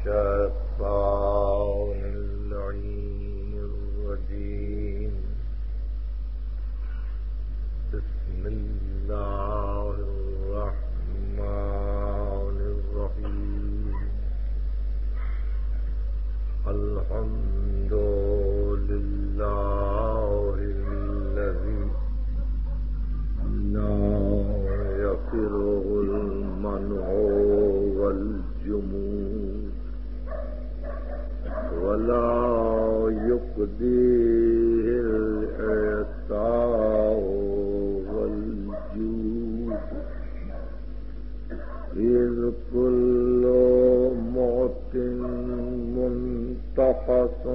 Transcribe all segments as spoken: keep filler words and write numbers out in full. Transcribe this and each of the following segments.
الشيطان اللعين الرجيم بسم الله الرحمن الرحيم الحمد لله الذي لا يفره المنع والجمود ولا يقضيه الإعطاء والجود إذ كل معط منتقص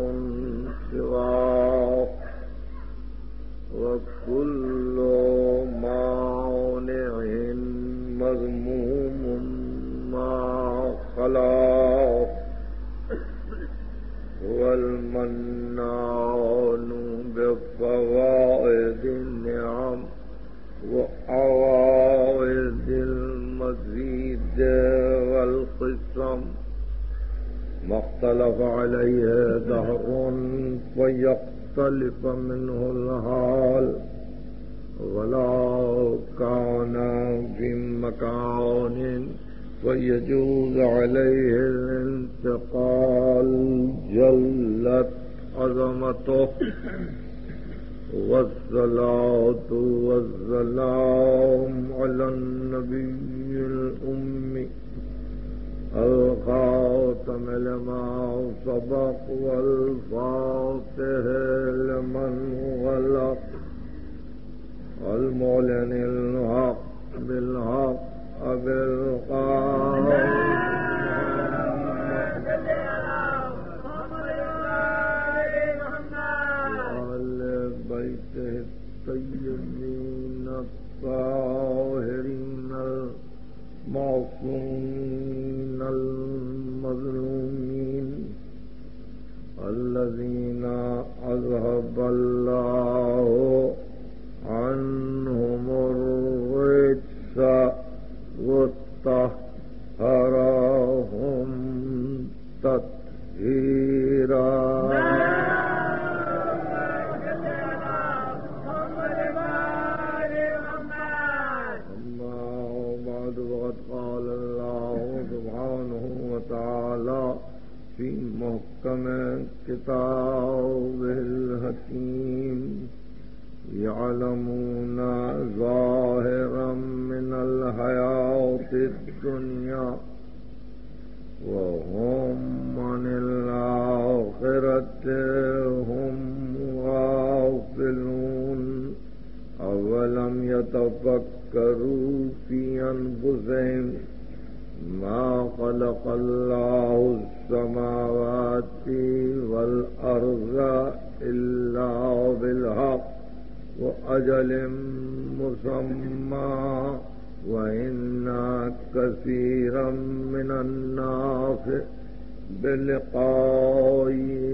سواه وكل مانع مذموم ما خلاه والمنان بفوائد النعم وعوائد المزيد والقسم ما اختلف عليه دهر فيختلف منه الحال ولا كان في مكان ويجوز عليه الانتقال جلت عظمته والصلاة والسلام على النبي الأمي الخاتم لما سبق والفاتح لمن غلق المعلن الحق بالحق بالقول وآل بيته الطيبين الطاهرين المعصومين المظلومين الذين أذهب الله عنهم الرجس وطهرهم تطهيرا أما بعد وقد قال الله سبحانه وتعالى في محكم كتابه الحكيم يعلمون ظاهرا من الحياة الدنيا وهم عن الآخرة هم غافلون أولم يتفكروا في أنفسهم ما خلق الله السماوات والأرض إلا بالحق وأجل مسمى وإن كثيرا من الناس بلقاء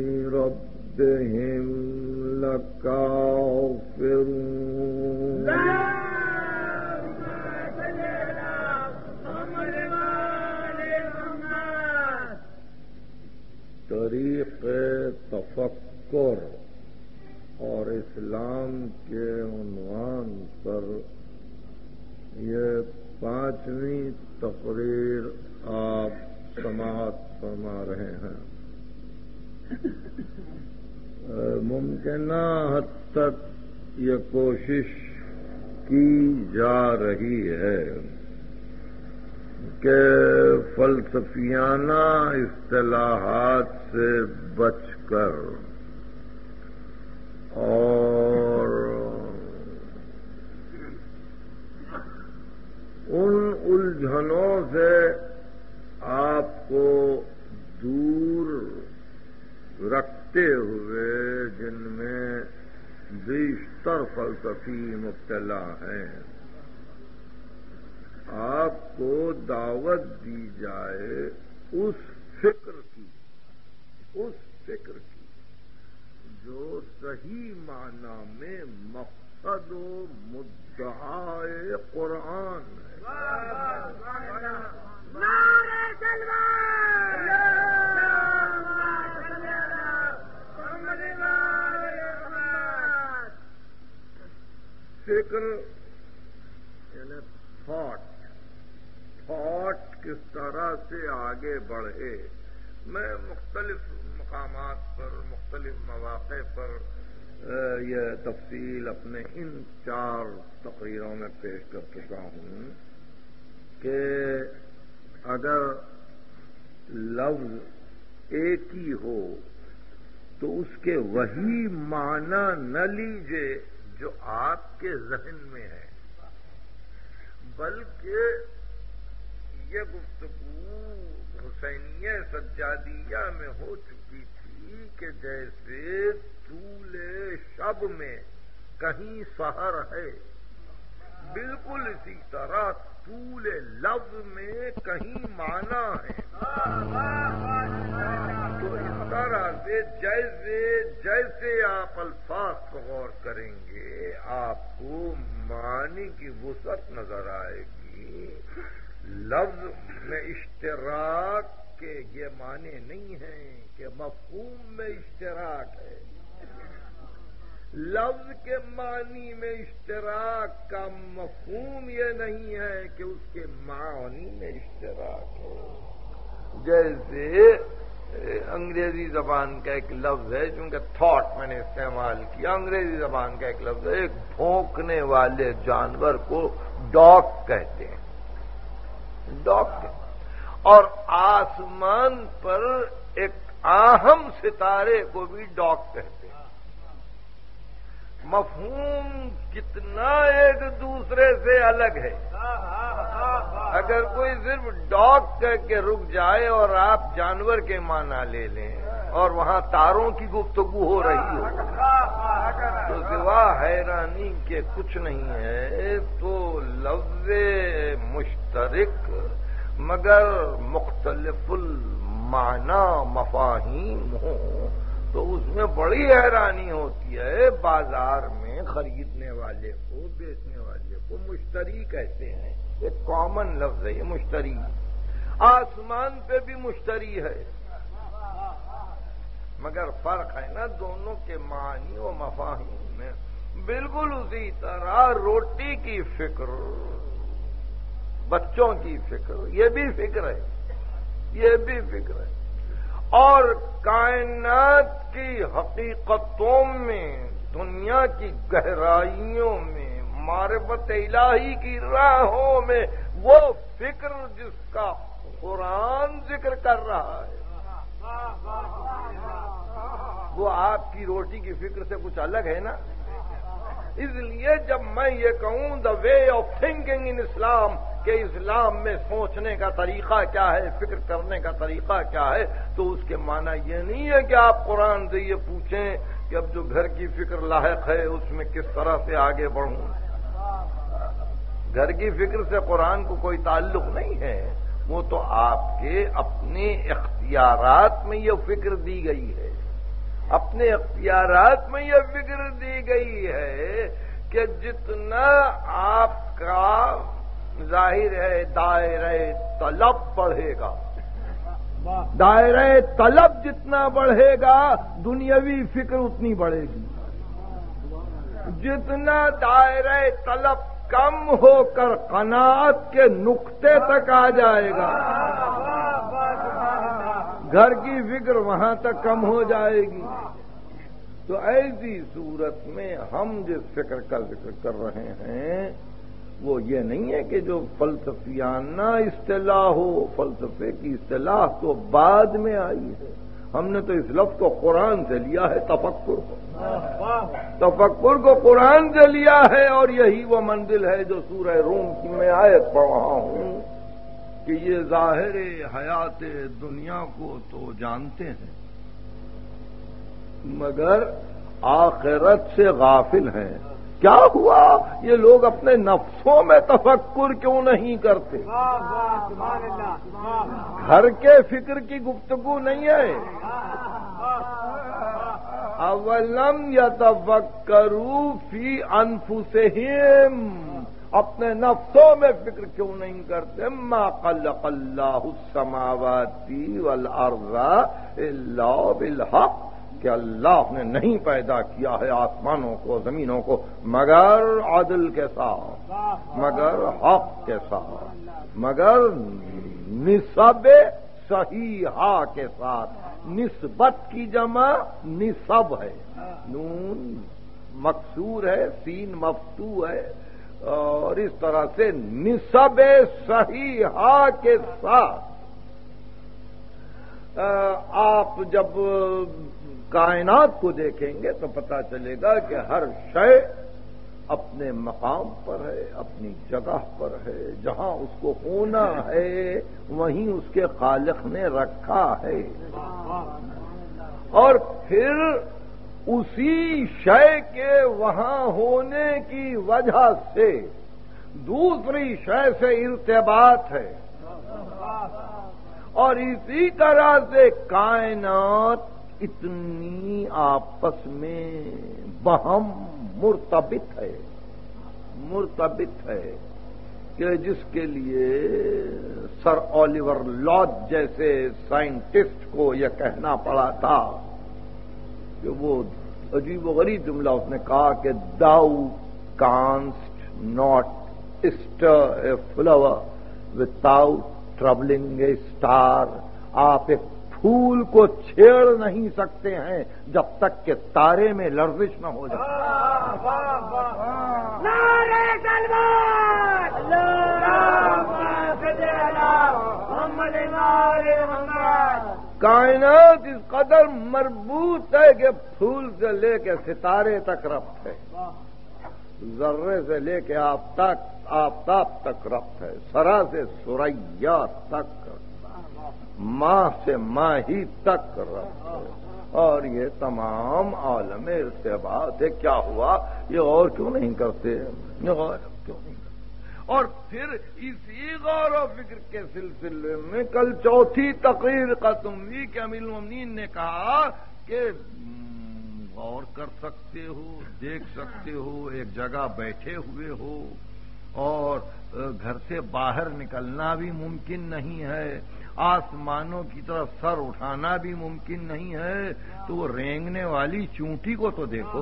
ربهم لكافرون طریق تفکر اور اسلام کے عنوان پر یہ پانچویں تقریر آپ سماعت فرما رہے ہیں۔ ممکنہ حد تک یہ کوشش کی جا رہی ہے کہ فلسفیانہ اصطلاحات سے بچ کر اور ان الجھنوں سے آپ کو دور رکھتے ہوئے جن میں بیشتر فلسفی مبتلا ہیں آپ کو دعوت دی جائے اس فکر کی اس فکر کی جو صحیح معنی میں مقصد و مدعائے قرآن ہے۔ نعرہ تکبیر فکر یعنی تھاٹ تھاٹ کس طرح سے آگے بڑھے. میں مختلف مقامات پر مختلف مواقع پر یہ تفصیل اپنے ان چار تقریروں میں پیش کر چکا ہوں کہ اگر لفظ ایک ہی ہو تو اس کے وہی معنی نہ لیجئے جو آپ کے ذہن میں ہے، بلکہ یہ گفتگو حسینیہ سجادیہ میں ہو چکی تھی کہ جیسے طول شب میں کہیں سحر ہے، بالکل اسی طرح طول لفظ میں کہیں معنی ہے. تو اس طرح سے جیسے جیسے آپ الفاظ پر غور کریں گے آپ کو معنی کی وسعت نظر آئے گی. لفظ میں اشتراک کے یہ معنی نہیں ہیں کہ مفہوم میں اشتراک ہے. لفظ کے معنی میں اشتراک کا مفہوم یہ نہیں ہے کہ اس کے معنی میں اشتراک ہے. جیسے انگریزی زبان کا ایک لفظ ہے، چونکہ تھاٹ میں نے استعمال کیا، انگریزی زبان کا ایک لفظ ہے، ایک بھونکنے والے جانور کو ڈاگ کہتے ہیں. ڈاگ. اور آسمان پر ایک اہم ستارے کو بھی ڈاگ کہتے ہیں. مفہوم کتنا ایک دوسرے سے الگ ہے. اگر کوئی صرف ڈاگ کہہ کے رک جائے اور آپ جانور کے معنی لے لیں اور وہاں تاروں کی گفتگو ہو رہی ہو تو سوا حیرانی کے کچھ نہیں ہے. تو لفظ مشترک مگر مختلف المعنی مفاہیم ہوں تو اس میں بڑی حیرانی ہوتی ہے. بازار میں خریدنے والے کو بیچنے والے کو مشتری کہتے ہیں. ایک کامن لفظ ہے یہ مشتری. آسمان پہ بھی مشتری ہے مگر فرق ہے نا دونوں کے معنی و مفاہیم میں. بالکل اسی طرح روٹی کی فکر، بچوں کی فکر، یہ بھی فکر ہے، یہ بھی فکر ہے. اور کائنات کی حقیقتوں میں، دنیا کی گہرائیوں میں، معرفت الہی کی راہوں میں وہ فکر جس کا قرآن ذکر کر رہا ہے وہ آپ کی روٹی کی فکر سے کچھ الگ ہے نا. اس لیے جب میں یہ کہوں دا وے آف تھنکنگ ان اسلام کہ اسلام میں سوچنے کا طریقہ کیا ہے، فکر کرنے کا طریقہ کیا ہے، تو اس کے معنی یہ نہیں ہے کہ آپ قرآن سے یہ پوچھیں کہ اب جو گھر کی فکر لاحق ہے اس میں کس طرح سے آگے بڑھوں. گھر کی فکر سے قرآن کو کوئی تعلق نہیں ہے. وہ تو آپ کے اپنے اختیارات میں یہ فکر دی گئی ہے. اپنے اختیارات میں یہ فکر دی گئی ہے کہ جتنا آپ کا ظاہر ہے دائرہ طلب بڑھے گا، دائرہ طلب جتنا بڑھے گا دنیاوی فکر اتنی بڑھے گی. جتنا دائرہ طلب کم ہو کر قناعت کے نقطے تک آ جائے گا گھر کی فکر وہاں تک کم ہو جائے گی. تو ایسی صورت میں ہم جس فکر کا ذکر کر رہے ہیں وہ یہ نہیں ہے کہ جو فلسفیانہ اصطلاح ہو. فلسفے کی اصطلاح تو بعد میں آئی ہے. ہم نے تو اس لفظ کو قرآن سے لیا ہے. تفکر کو تفکر کو قرآن سے لیا ہے اور یہی وہ منزل ہے جو سورہ روم کی میں آیت پڑھ رہا ہوں کہ یہ ظاہر حیات دنیا کو تو جانتے ہیں مگر آخرت سے غافل ہیں. کیا ہوا؟ یہ لوگ اپنے نفسوں میں تفکر کیوں نہیں کرتے؟ گھر کے فکر کی گفتگو نہیں ہے. اولم یتفکروا فی انفسہم، اپنے نفسوں میں فکر کیوں نہیں کرتے؟ ما خلق اللہ السماوات والارض الا بالحق، کہ اللہ نے نہیں پیدا کیا ہے آسمانوں کو زمینوں کو مگر عدل کے ساتھ، مگر حق کے ساتھ، مگر نسب صحیحہ کے ساتھ۔ نسبت کی جمع نسب ہے، نون مکسور ہے، سین مفتوح ہے، اور اس طرح سے نسب صحیحہ کے ساتھ آپ جب کائنات کو دیکھیں گے تو پتہ چلے گا کہ ہر شے اپنے مقام پر ہے، اپنی جگہ پر ہے، جہاں اس کو ہونا ہے وہیں اس کے خالق نے رکھا ہے، اور پھر اسی شے کے وہاں ہونے کی وجہ سے دوسری شے سے ارتباط ہے، اور اسی طرح سے کائنات اتنی آپس میں بہم مرتبط ہے مرتبط ہے کہ جس کے لیے سر اولیور لاڈ جیسے سائنٹسٹ کو یہ کہنا پڑا تھا کہ وہ عجیب و غریب جملہ اس نے کہا کہ thou canst not stir a flower without troubling a star, آپ ایک پھول کو چھیڑ نہیں سکتے ہیں جب تک کہ تارے میں لرزش نہ ہو جائے۔ کائنات اس قدر مربوط ہے کہ پھول سے لے کے ستارے تک ربط ہے، ذرے سے لے کے آفتاب آفتاب تک ربط ہے، سرا سے سریا تک، ماہ سے ماہی تک ربط ہے، اور یہ تمام عالم ارتباط ہے۔ کیا ہوا؟ یہ غور کیوں نہیں کرتے؟ یہ غور کیوں نہیں کرتے؟ اور پھر اسی غور و فکر کے سلسلے میں کل چوتھی تقریر ختم ہوئی کہ امیر المومنین نے کہا کہ غور کر سکتے ہو، دیکھ سکتے ہو، ایک جگہ بیٹھے ہوئے ہو اور گھر سے باہر نکلنا بھی ممکن نہیں ہے، آسمانوں کی طرف سر اٹھانا بھی ممکن نہیں ہے، تو وہ رینگنے والی چونٹی کو تو دیکھو،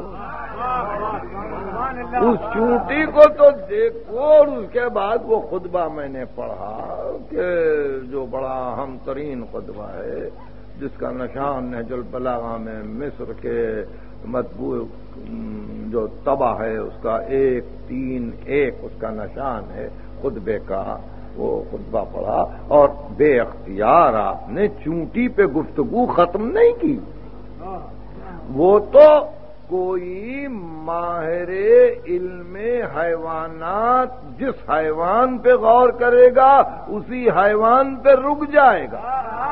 اس چونٹی کو تو دیکھو، اور اس کے بعد وہ خطبہ میں نے پڑھا کہ جو بڑا اہم ترین خطبہ ہے جس کا نشان نہج البلاغہ میں مصر کے مطبوع جو طبع ہے اس کا ایک تین ایک اس کا نشان ہے خطبے کا، وہ خطبہ پڑھا اور بے اختیار آپ نے چونٹی پہ گفتگو ختم نہیں کی۔ وہ تو کوئی ماہر علم حیوانات جس حیوان پہ غور کرے گا اسی حیوان پہ رک جائے گا،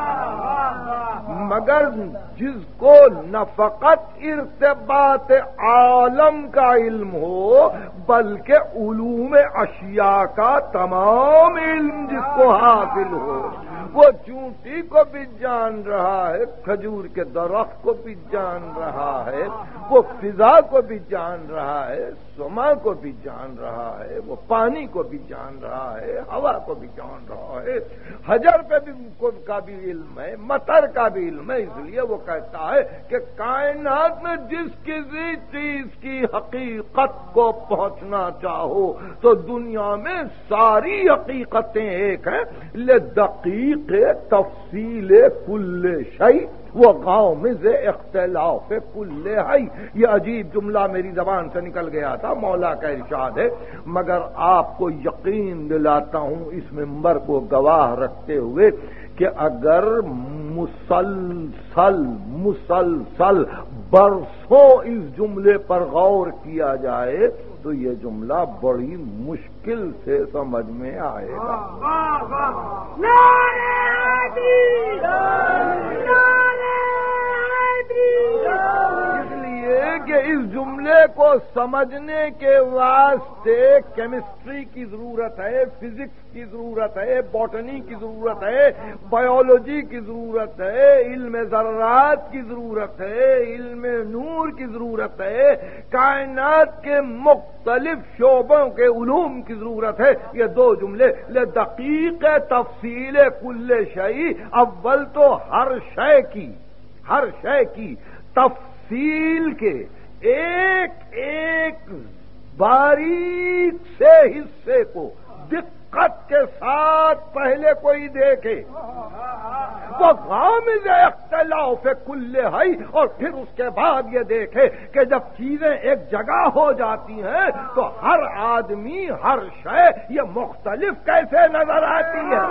مگر جس کو نہ فقط ارتباط عالم کا علم ہو بلکہ علوم اشیاء کا تمام علم جس کو حاصل ہو، وہ چونٹی کو بھی جان رہا ہے، کھجور کے درخت کو بھی جان رہا ہے، وہ فضا کو بھی جان رہا ہے، سما کو بھی جان رہا ہے، وہ پانی کو بھی جان رہا ہے، ہوا کو بھی جان رہا ہے، حجر پہ بھی کا بھی علم ہے، مطر کا بھی علم ہے۔ اس لیے وہ کہتا ہے کہ کائنات میں جس کسی چیز کی حقیقت کو پہنچنا چاہو تو دنیا میں ساری حقیقتیں ایک ہیں، لدقیق تفصیل کل شیء وہ گاؤں میں سے اختلاف کل ہے۔ یہ عجیب جملہ میری زبان سے نکل گیا تھا، مولا کا ارشاد ہے، مگر آپ کو یقین دلاتا ہوں اس منبر کو گواہ رکھتے ہوئے کہ اگر مسلسل مسلسل برسوں اس جملے پر غور کیا جائے تو یہ جملہ بڑی مشکل سے سمجھ میں آئے گا۔ اس لیے کہ اس جملے کو سمجھنے کے واسطے کیمسٹری کی ضرورت ہے، فزکس کی ضرورت ہے، باٹنی کی ضرورت ہے، بایولوجی کی ضرورت ہے، علم ذرات کی ضرورت ہے، علم نور کی ضرورت ہے، کائنات کے مختلف شعبوں کے علوم کی ضرورت ہے۔ یہ دو جملے لدقیق تفصیل کل شیء، اول تو ہر شے کی ہر شے کی تفصیل کے ایک ایک باریک سے حصے کو دقت کے ساتھ پہلے کوئی دیکھے وہ غامض اختلاف کل ہے، اور پھر اس کے بعد یہ دیکھے کہ جب چیزیں ایک جگہ ہو جاتی ہیں تو ہر آدمی ہر شے یہ مختلف کیسے نظر آتی ہے۔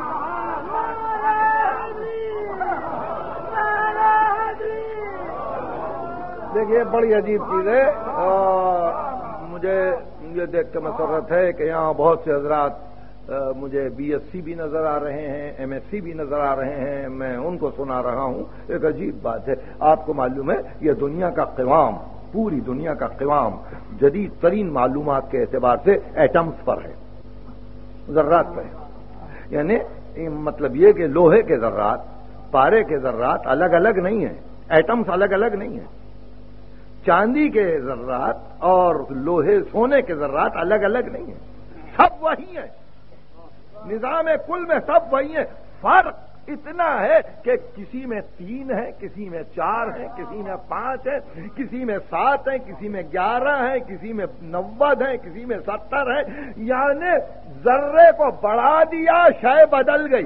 دیکھیے بڑی عجیب چیز ہے، اور مجھے یہ دیکھ کے مسرت ہے کہ یہاں بہت سے حضرات مجھے بی ایس سی بھی نظر آ رہے ہیں، ایم ایس سی بھی نظر آ رہے ہیں، میں ان کو سنا رہا ہوں۔ ایک عجیب بات ہے، آپ کو معلوم ہے یہ دنیا کا قوام، پوری دنیا کا قوام جدید ترین معلومات کے اعتبار سے ایٹمز پر ہے، ذرات پر ہے۔ یعنی مطلب یہ کہ لوہے کے ذرات، پارے کے ذرات الگ الگ نہیں ہیں، ایٹمز الگ الگ نہیں ہیں۔ چاندی کے ذرات اور لوہے سونے کے ذرات الگ الگ نہیں ہیں، سب وہی ہیں، نظام کل میں سب وہی ہیں۔ فرق اتنا ہے کہ کسی میں تین ہے، کسی میں چار ہے، کسی میں پانچ ہے، کسی میں سات ہے، کسی میں گیارہ ہے، کسی میں نوے ہے، کسی میں ستر ہے۔ یعنی ذرے کو بڑھا دیا، شے بدل گئی۔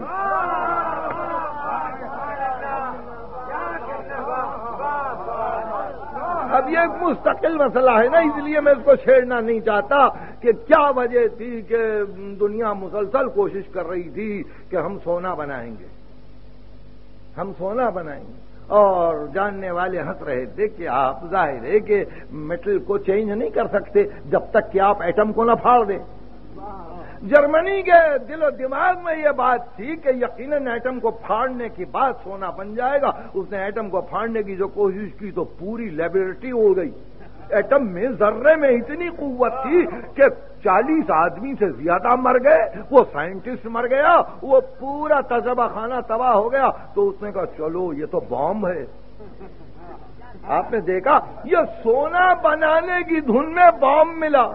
اب یہ ایک مستقل مسئلہ ہے نا، اس لیے میں اس کو چھیڑنا نہیں چاہتا کہ کیا وجہ تھی کہ دنیا مسلسل کوشش کر رہی تھی کہ ہم سونا بنائیں گے، ہم سونا بنائیں گے، اور جاننے والے ہنس رہے تھے کہ آپ ظاہر ہے کہ میٹل کو چینج نہیں کر سکتے جب تک کہ آپ ایٹم کو نہ پھاڑ دیں۔ جرمنی کے دل و دماغ میں یہ بات تھی کہ یقیناً ایٹم کو پھاڑنے کے بعد سونا بن جائے گا۔ اس نے ایٹم کو پھاڑنے کی جو کوشش کی تو پوری لیبورٹری ہو گئی۔ ایٹم میں ذرے میں اتنی قوت تھی کہ چالیس آدمی سے زیادہ مر گئے، وہ سائنٹسٹ مر گیا، وہ پورا تجربہ خانہ تباہ ہو گیا۔ تو اس نے کہا چلو یہ تو بام ہے۔ آپ نے دیکھا یہ سونا بنانے کی دھن میں بام ملا۔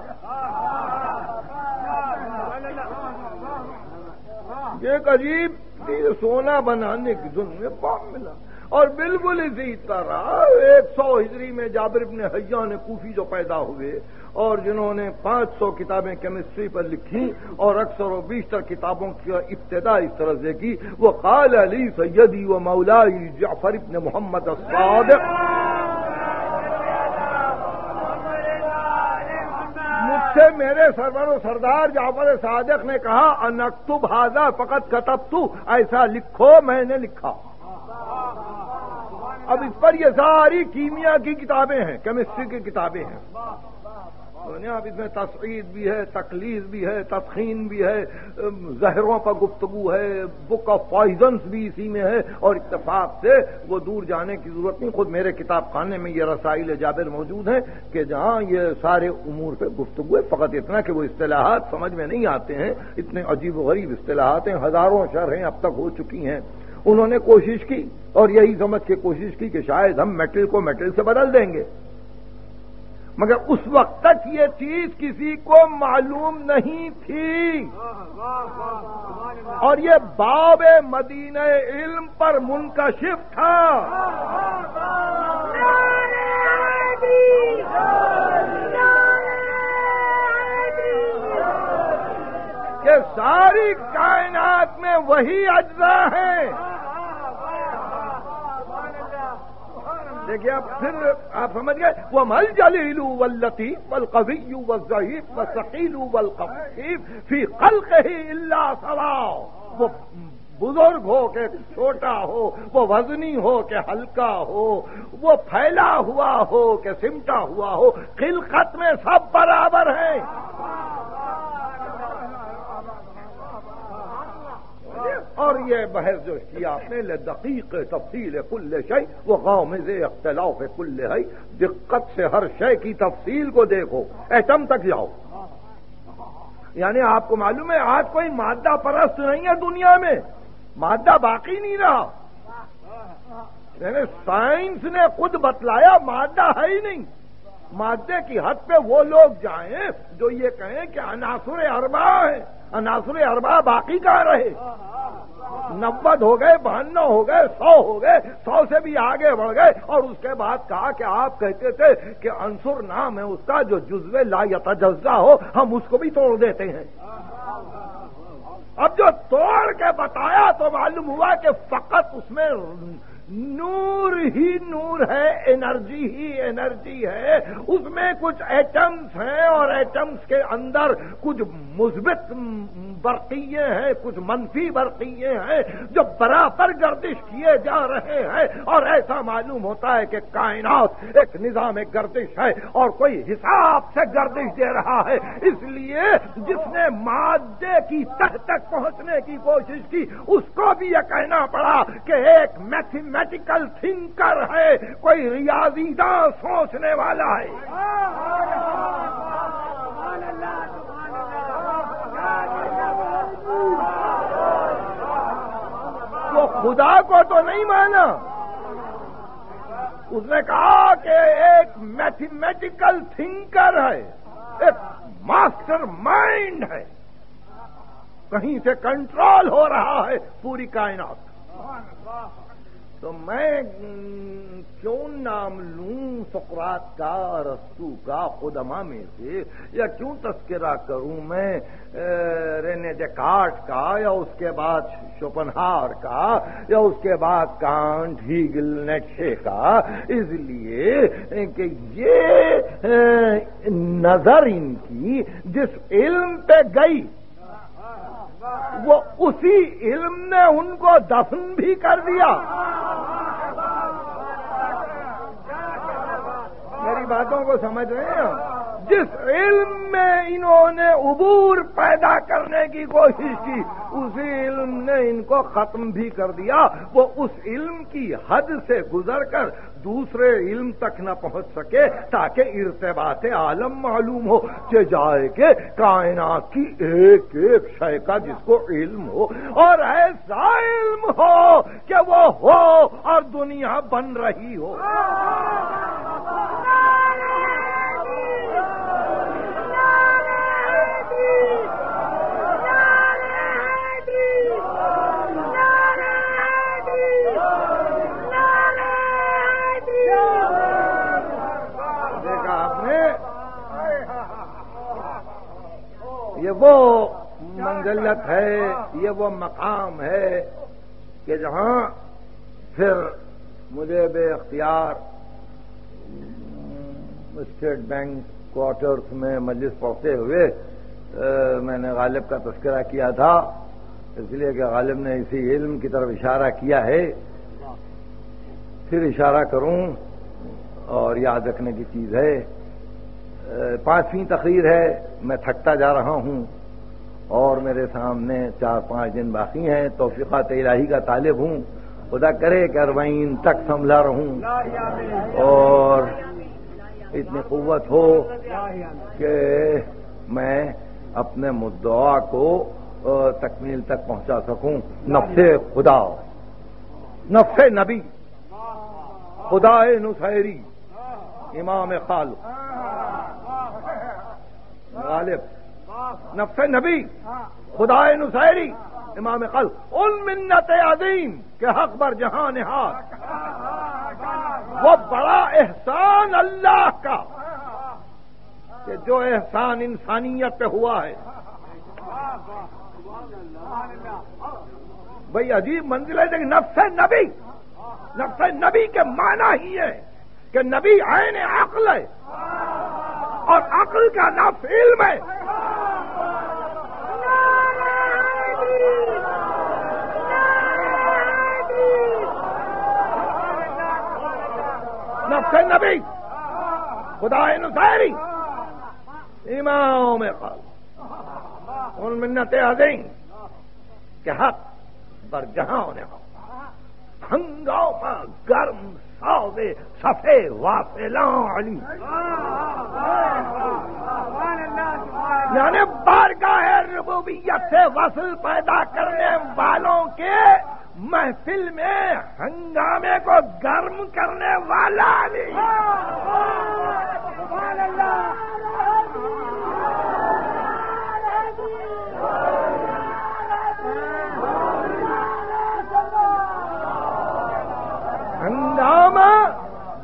ایک عجیب سونا بنانے کی دھن میں بام ملا۔ اور بالکل اسی طرح ایک سو ہجری میں جابر بن حیان کوفی جو پیدا ہوئے اور جنہوں نے پانچ سو کتابیں کیمسٹری پر لکھی اور اکثر و بیشتر کتابوں کی ابتدا اس طرح سے کی، وہ قال علی سیدی و مولائی جعفر بن محمد الصادق، مجھ سے میرے سرور و سردار جعفر صادق نے کہا ان اکتب ھذا فقط کتبت، ایسا لکھو میں نے لکھا۔ اب اس پر یہ ساری کیمیا کی کتابیں ہیں، کیمسٹری کی کتابیں ہیں۔ اب اس میں تصعید بھی ہے، تقلیص بھی ہے، تسخین بھی ہے، زہروں پر گفتگو ہے، بک آف پوائزنس بھی اسی میں ہے، اور اتفاق سے وہ دور جانے کی ضرورت نہیں، خود میرے کتاب خانے میں یہ رسائل جابر موجود ہیں کہ جہاں یہ سارے امور پہ گفتگو ہے۔ فقط اتنا کہ وہ اصطلاحات سمجھ میں نہیں آتے ہیں، اتنے عجیب و غریب اصطلاحات ہیں، ہزاروں شرحیں اب تک ہو چکی ہیں۔ انہوں نے کوشش کی اور یہی سمجھ کے کوشش کی کہ شاید ہم میٹل کو میٹل سے بدل دیں گے، مگر اس وقت تک یہ چیز کسی کو معلوم نہیں تھی، اور یہ باب مدینہ علم پر منکشف تھا۔ کہ ساری کائنات میں وہی اجزاء ہیں۔ دیکھیے اب پھر آپ سمجھ گئے، وہ مل جلیل واللطیف والقوی والضعیف والثقیل والخفیف فی خلقہ الا سواء، وہ بزرگ ہو کہ چھوٹا ہو، وہ وزنی ہو کہ ہلکا ہو، وہ پھیلا ہوا ہو کہ سمٹا ہوا ہو، خلقت میں سب برابر ہیں۔ اور یہ بحث جو کی آپ نے لدقیق تفصیل کل شیء وہ غامض اختلاف کل ہے، دقت سے ہر شے کی تفصیل کو دیکھو، ایٹم تک جاؤ۔ یعنی آپ کو معلوم ہے آج کوئی مادہ پرست نہیں ہے دنیا میں، مادہ باقی نہیں رہا۔ یعنی سائنس نے خود بتلایا مادہ ہے ہی نہیں۔ مادے کی حد پہ وہ لوگ جائیں جو یہ کہیں کہ عناصر اربعہ ہیں، عناصر اربعہ باقی کہاں رہے؟ نبے ہو گئے، بہانو ہو گئے، سو ہو گئے، سو سے بھی آگے بڑھ گئے، اور اس کے بعد کہا کہ آپ کہتے تھے کہ عنصر نام ہے اس کا جو جزو لا یتجزا ہو، ہم اس کو بھی توڑ دیتے ہیں۔ اب جو توڑ کے بتایا تو معلوم ہوا کہ فقط اس میں نور ہی نور ہے، انرجی ہی انرجی ہے، اس میں کچھ ایٹمز ہیں اور ایٹمز کے اندر کچھ مثبت برقیے ہیں، کچھ منفی برقیے ہیں جو برابر گردش کیے جا رہے ہیں، اور ایسا معلوم ہوتا ہے کہ کائنات ایک نظام گردش ہے اور کوئی حساب سے گردش دے رہا ہے۔ اس لیے جس نے مادے کی تہ تک پہنچنے کی کوشش کی اس کو بھی یہ کہنا پڑا کہ ایک میتھمیٹیکل تھنکر ہے، کوئی ریاضی داں سوچنے والا ہے۔ وہ خدا کو تو نہیں مانا، اس نے کہا کہ ایک میتھمیٹیکل تھنکر ہے، ایک ماسٹر مائنڈ ہے، کہیں سے کنٹرول ہو رہا ہے پوری کائنات۔ تو میں کیوں نام لوں سقراط کا، ارسطو کا، قدما میں سے، یا کیوں تذکرہ کروں میں رینے ڈیکارٹ کا، یا اس کے بعد شوپنہاور کا، یا اس کے بعد کانٹ، ہیگل، نیٹشے کا؟ اس لیے کہ یہ نظر ان کی جس علم پہ گئی وہ اسی علم نے ان کو دفن بھی کر دیا۔ میری باتوں کو سمجھ رہے ہیں؟ جس علم میں انہوں نے عبور پیدا کرنے کی کوشش کی اسی علم نے ان کو ختم بھی کر دیا۔ وہ اس علم کی حد سے گزر کر دوسرے علم تک نہ پہنچ سکے تاکہ ارتباط عالم معلوم ہو کہ جائے کہ کائنات کی ایک ایک شے کا جس کو علم ہو، اور ایسا علم ہو کہ وہ ہو اور دنیا بن رہی ہو۔ یہ وہ منزلت ہے، یہ وہ مقام ہے کہ جہاں پھر مجھے بے اختیار اسٹیٹ بینک کوارٹرز میں مجلس پڑھتے ہوئے میں نے غالب کا تذکرہ کیا تھا، اس لیے کہ غالب نے اسی علم کی طرف اشارہ کیا ہے، پھر اشارہ کروں اور یاد رکھنے کی چیز ہے۔ پانچویں تقریر ہے، میں تھکتا جا رہا ہوں اور میرے سامنے چار پانچ دن باقی ہیں، توفیقات الہی کا طالب ہوں، خدا کرے کہ اربعین تک سنبھلا رہوں اور اتنی قوت ہو کہ میں اپنے مدعا کو تکمیل تک پہنچا سکوں۔ نفس خدا، نفس نبی، خدا نصیری، امام خالق غالب، نفس نبی، خدا نصیری، امام خلق، ان منت عظیم کے حق بر جہاں نہاد، وہ بڑا احسان اللہ کا کہ جو احسان انسانیت پہ ہوا ہے۔ بھئی عجیب منزل ہے، لیکن نفس نبی، نفس نبی کے معنی ہی ہے کہ نبی عین عقل ہے اور عقل کا نفس علم ہے۔ نفس نبی، خدا نصیری، امام خالق، ان منت عظیم کے حق بر جہاں ہونے ہو، ہنگامہ گرم ساوے صفے وافلاں علی، یعنی بارگاہ ربوبیت سے وصل پیدا کرنے والوں کے محفل میں ہنگامے کو گرم کرنے والا علی۔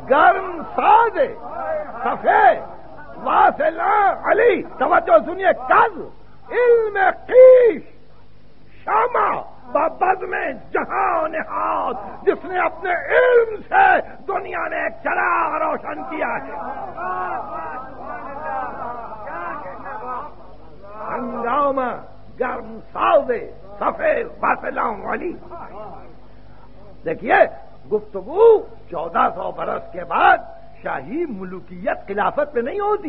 گرم ساز سفید واصلہ علی، توجہ سنیے، کز علم قیش شمع ببز میں جہاں نہاد، جس نے اپنے علم سے دنیا نے ایک چراغ روشن کیا ہے۔ ہنگامہ گرم ساز سفید واصلہ علی۔ دیکھیے گفتگو چودہ سو برس کے بعد شاہی ملوکیت خلافت پہ نہیں ہوتی،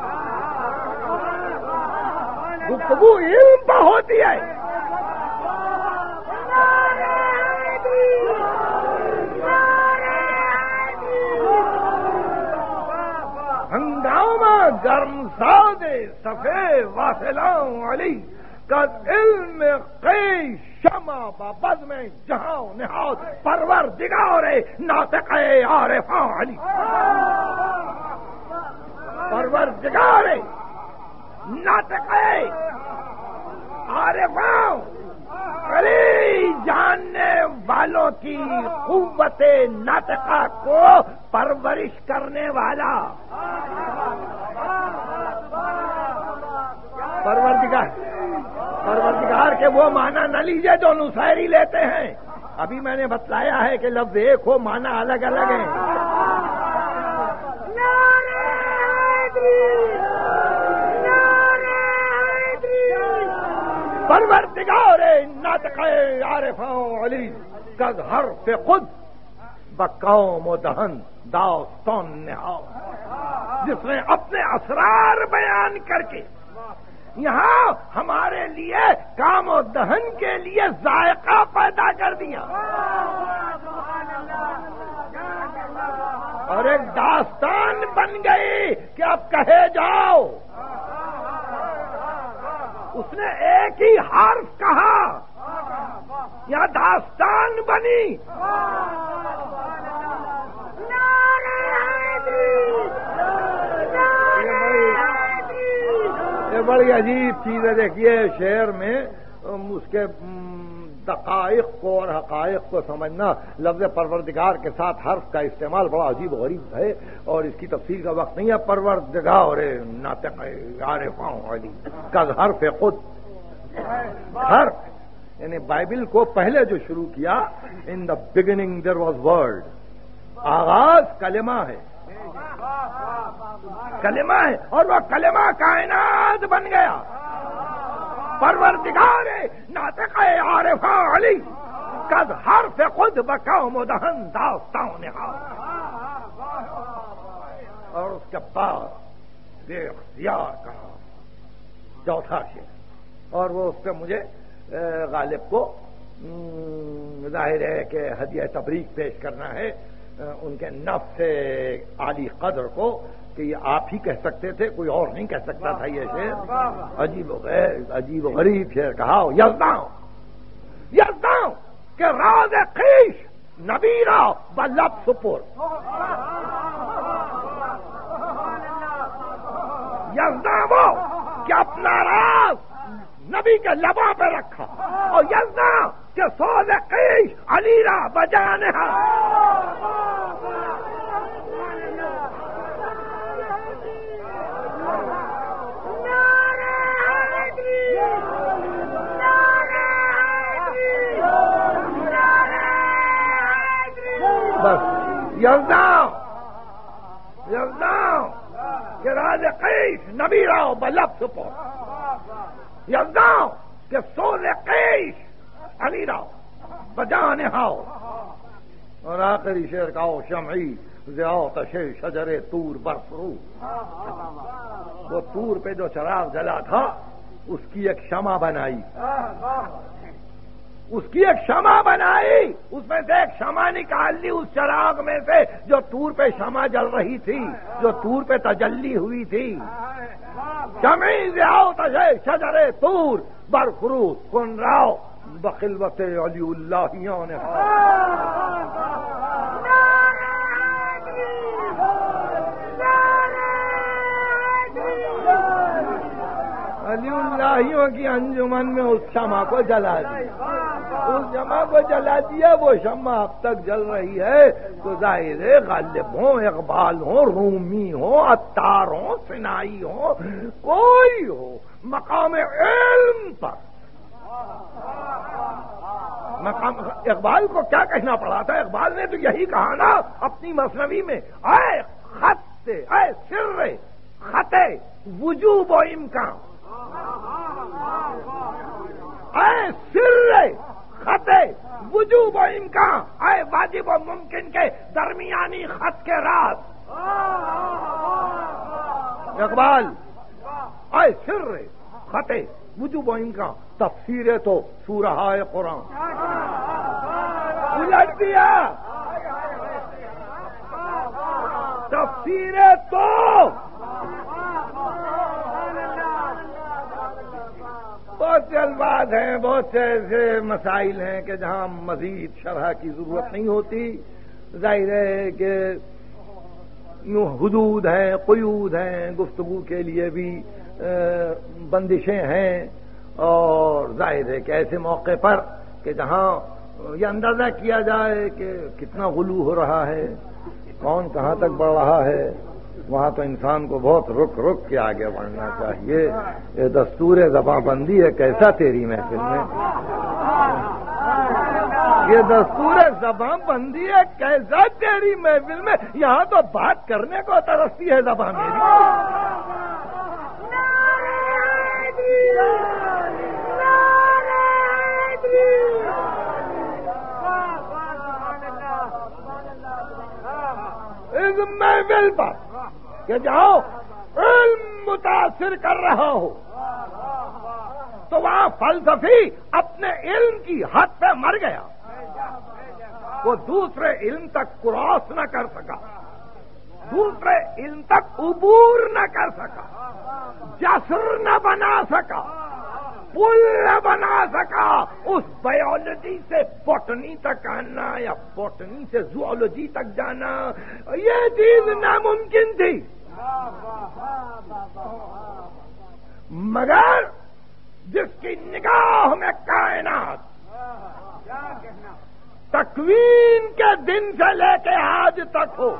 گفتگو علم پہ ہوتی ہے۔ ہنگامہ گرم ساز سفید واصلہ علی، قد علم قیش شمع ببز میں جہاں نہاد، پروردگار ناطق عارفاں علی، پروردگار ناطق عارفاں علی، جاننے والوں کی قوت ناطقہ کو پرورش کرنے والا پروردگار۔ پروردگار کے وہ معنی نہ لیجئے جو نصیری لیتے ہیں، ابھی میں نے بتلایا ہے کہ لفظ ایک ہو معنی الگ الگ ہیں۔ پروردگار ناطق عارفاں علی، کز حرف خود بقوم و دہن داستان نہاد، جس نے اپنے اسرار بیان کر کے یہاں ہمارے لیے کام و دہن کے لیے ذائقہ پیدا کر دیا، اور ایک داستان بن گئی کہ اب کہے جاؤ۔ اس نے ایک ہی حرف کہا، یا داستان بنی۔ یہ بڑی عجیب چیز ہے۔ دیکھیے شعر میں اس کے دقائق کو اور حقائق کو سمجھنا، لفظ پروردگار کے ساتھ حرف کا استعمال بڑا عجیب و غریب ہے، اور اس کی تفصیل کا وقت نہیں ہے۔ پروردگار ناطق عارفاں علی، کز حرف خود، حرف یعنی بائبل کو پہلے جو شروع کیا، in the beginning there was word, آغاز کلمہ ہے، کلمہ ہے، اور وہ کلمہ کائنات بن گیا۔ پروردگار ناطق عارفاں علی، قد حرف خود بقوم و دہن داستان نہاد۔ اور اس کے بعد بے اختیار کہا چوتھا شعر، اور وہ اس پہ مجھے غالب کو ظاہر ہے کہ ہدیہ تبریک پیش کرنا ہے ان کے نفس عالی قدر کو، کہ یہ آپ ہی کہہ سکتے تھے، کوئی اور نہیں کہہ سکتا تھا یہ شعر۔ عجیب و غیر عجیب و غریب شعر کہا، یزداں یزداں کہ راز خیش نبیرا بلب سپر، یزداں وہ کہ اپنا راز نبی کے لبوں پہ رکھا، اور یزداں کہ سوز قیش علی را بجانے ہا۔ بس یزداں یزداں کہ راز قیش نبی راو بلب سپر، یزداں کہ سوز قیش علی راو بجانے ہاؤ۔ اور آخری شعر کہو، شمعی ذیاتش شجر طور برفرو، وہ طور پہ جو چراغ جلا تھا اس کی ایک شمع بنائی، اس کی ایک شمع بنائی، اس میں سے ایک شمع نکال لی اس چراغ میں سے جو طور پہ شمع جل رہی تھی، جو طور پہ تجلی ہوئی تھی۔ شمعی ذیاتش شجر طور برفرو کن راو بخلوت علی اللہ یعنی علی اللہ الہیوں کی انجمن میں اس شمع کو جلا دیا، اس شمع کو جلا دیا، وہ شمع اب تک جل رہی ہے۔ تو ظاہر ہے غالب ہوں، اقبال ہوں، رومی ہوں، عطار ہوں، سنائی ہوں، کوئی ہو، مقام علم پر مقام اقبال کو کیا کہنا پڑا تھا؟ اقبال نے تو یہی کہا نا اپنی مثنوی میں، اے خط اے سر خط وجوب و امکان، اے سر خط وجوب و امکان، اے واجب و ممکن کے درمیانی خط کے راز۔ اقبال اے سر خط وجوب و امکان، تفسیر تو سورہ قرآن الٹ دیا، تفسیر تو بہت سے الفاظ ہیں، بہت سے ایسے مسائل ہیں کہ جہاں مزید شرح کی ضرورت نہیں ہوتی۔ ظاہر ہے کہ یوں حدود ہیں، قیود ہیں، گفتگو کے لیے بھی بندشیں ہیں، اور ظاہر ہے کہ ایسے موقع پر کہ جہاں یہ اندازہ کیا جائے کہ کتنا غلو ہو رہا ہے، کون کہاں تک بڑھ رہا ہے، وہاں تو انسان کو بہت رک رک کے آگے بڑھنا چاہیے۔ یہ دستور زباں بندی ہے کیسا تیری محفل میں، یہ دستور زباں بندی ہے کیسا تیری محفل میں، یہاں تو بات کرنے کو ترستی ہے زبان میری۔ اس محفل پر کہ جاؤ علم متاثر کر رہا ہو تو وہاں فلسفی اپنے علم کی حد پہ مر گیا، وہ دوسرے علم تک کراس نہ کر سکا، دوسرے علم تک عبور نہ کر سکا، جسر نہ بنا سکا، پل نہ بنا سکا، اس بایولوجی سے بوٹنی تک آنا یا بوٹنی سے زوالوجی تک جانا، یہ چیز ناممکن تھی۔ مگر جس کی نگاہ میں کائنات تکوین کے دن سے لے کے آج تک ہو،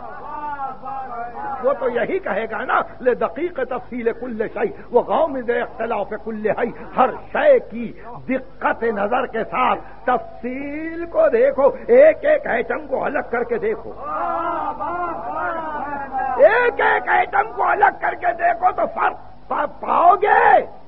وہ تو یہی کہے گا نا لے دقیق تفصیل کل شے وہ غامض اختلاف کل حی، ہر شے کی دقت نظر کے ساتھ تفصیل کو دیکھو، ایک ایک ایٹم کو الگ کر کے دیکھو، ایک ایک ایٹم کو الگ کر کے دیکھو تو فرق پاؤ گے۔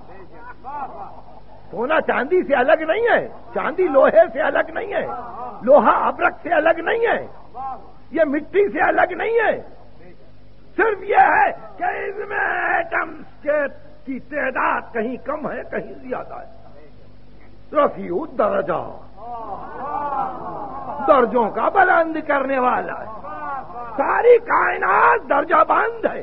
سونا چاندی سے الگ نہیں ہے، چاندی لوہے سے الگ نہیں ہے، لوہا ابرک سے الگ نہیں ہے، یہ مٹی سے الگ نہیں ہے، صرف یہ ہے کہ اس میں ایٹمز کے کی تعداد کہیں کم ہے کہیں زیادہ ہے۔ رفیع درجہ، درجوں کا بلند کرنے والا ہے، ساری کائنات درجہ بند ہے،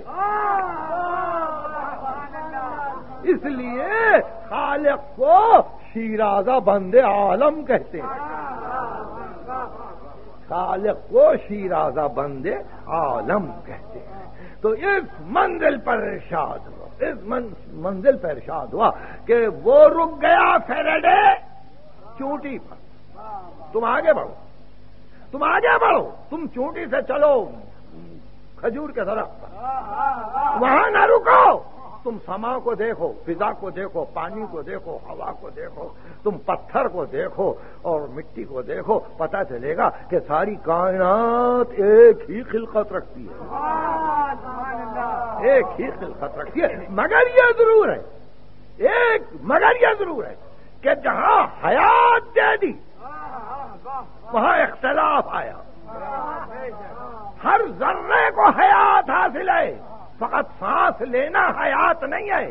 اس لیے خالق کو شیرازہ بند عالم کہتے ہیں، خالق کو شیرازہ بند عالم کہتے ہیں۔ تو اس منزل پر ارشاد ہوا، اس منزل پر ارشاد ہوا کہ وہ رک گیا فیریڈے چونٹی پر، تم آگے بڑھو، تم آگے بڑھو، تم چونٹی سے چلو کھجور کے درخت پر، وہاں نہ رکو، تم سما کو دیکھو، فضا کو دیکھو، پانی کو دیکھو، ہوا کو دیکھو، تم پتھر کو دیکھو اور مٹی کو دیکھو، پتہ چلے گا کہ ساری کائنات ایک ہی خلقت رکھتی ہے، ایک ہی خلقت رکھتی ہے۔ مگر یہ ضرور ہے، ایک مگر یہ ضرور ہے کہ جہاں حیات دے دی وہاں اختلاف آیا، ہر ذرے کو حیات حاصل ہے، فقط سانس لینا حیات نہیں ہے۔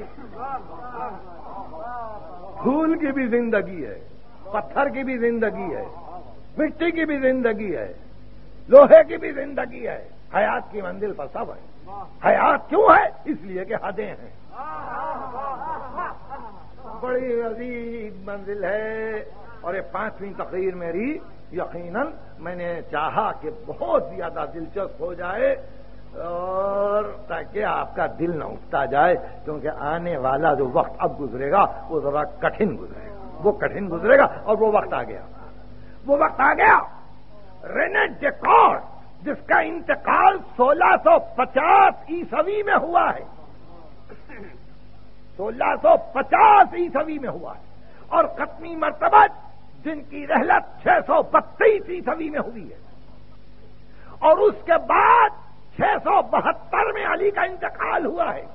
پھول کی بھی زندگی ہے، پتھر کی بھی زندگی ہے، مٹی کی بھی زندگی ہے، لوہے کی بھی زندگی ہے، حیات کی منزل پر سب ہے۔ حیات کیوں ہے؟ اس لیے کہ حدیں ہیں، بڑی عظیم منزل ہے۔ اور یہ پانچویں تقریر میری یقیناً میں نے چاہا کہ بہت زیادہ دلچسپ ہو جائے، اور تاکہ آپ کا دل نہ اٹھتا جائے، کیونکہ آنے والا جو وقت اب گزرے گا وہ ذرا کٹھن گزرے گا، وہ کٹھن گزرے گا اور وہ وقت آ گیا، وہ وقت آ گیا۔ رینے ڈیکارٹ جس کا انتقال سولہ سو پچاس عیسوی میں ہوا ہے، سولہ سو پچاس عیسوی میں ہوا ہے، اور ختمی مرتبہ جن کی رحلت چھ سو بتیس عیسوی میں ہوئی ہے، اور اس کے بعد چھ سو بہتر میں علی کا انتقال ہوا ہے۔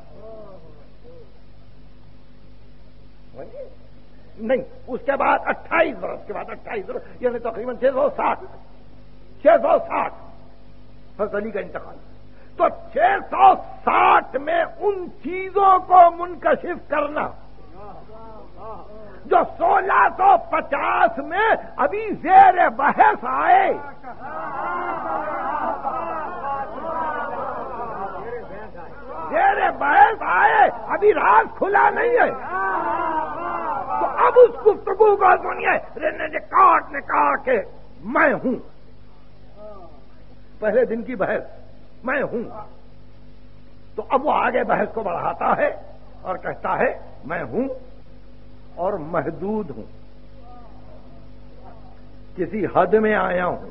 نہیں، اس کے بعد اٹھائیس برس کے بعد اٹھائیس برس یعنی تقریباً چھ سو ساٹھ چھ سو ساٹھ حضرت علی کا انتقال۔ تو چھ سو ساٹھ میں ان چیزوں کو منکشف کرنا جو سولہ سو پچاس میں ابھی زیر بحث آئے، زیر بحث آئے، ابھی راز کھلا نہیں ہے، تو اب اس گفتگو کو سنیے۔ رینے ڈیکارٹ نے کہا کہ میں ہوں، پہلے دن کی بحث میں ہوں، تو اب وہ آگے بحث کو بڑھاتا ہے اور کہتا ہے میں ہوں اور محدود ہوں، کسی حد میں آیا ہوں،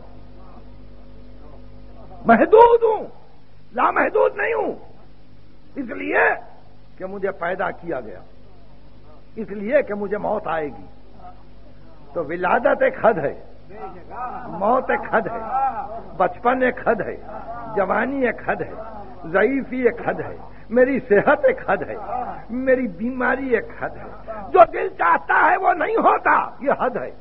محدود ہوں، لامحدود نہیں ہوں، اس لیے کہ مجھے پیدا کیا گیا، اس لیے کہ مجھے موت آئے گی۔ تو ولادت ایک حد ہے، موت ایک حد ہے، بچپن ایک حد ہے، جوانی ایک حد ہے، ضعیفی ایک حد ہے، میری صحت ایک حد ہے، میری بیماری ایک حد ہے، جو دل چاہتا ہے وہ نہیں ہوتا، یہ حد ہے،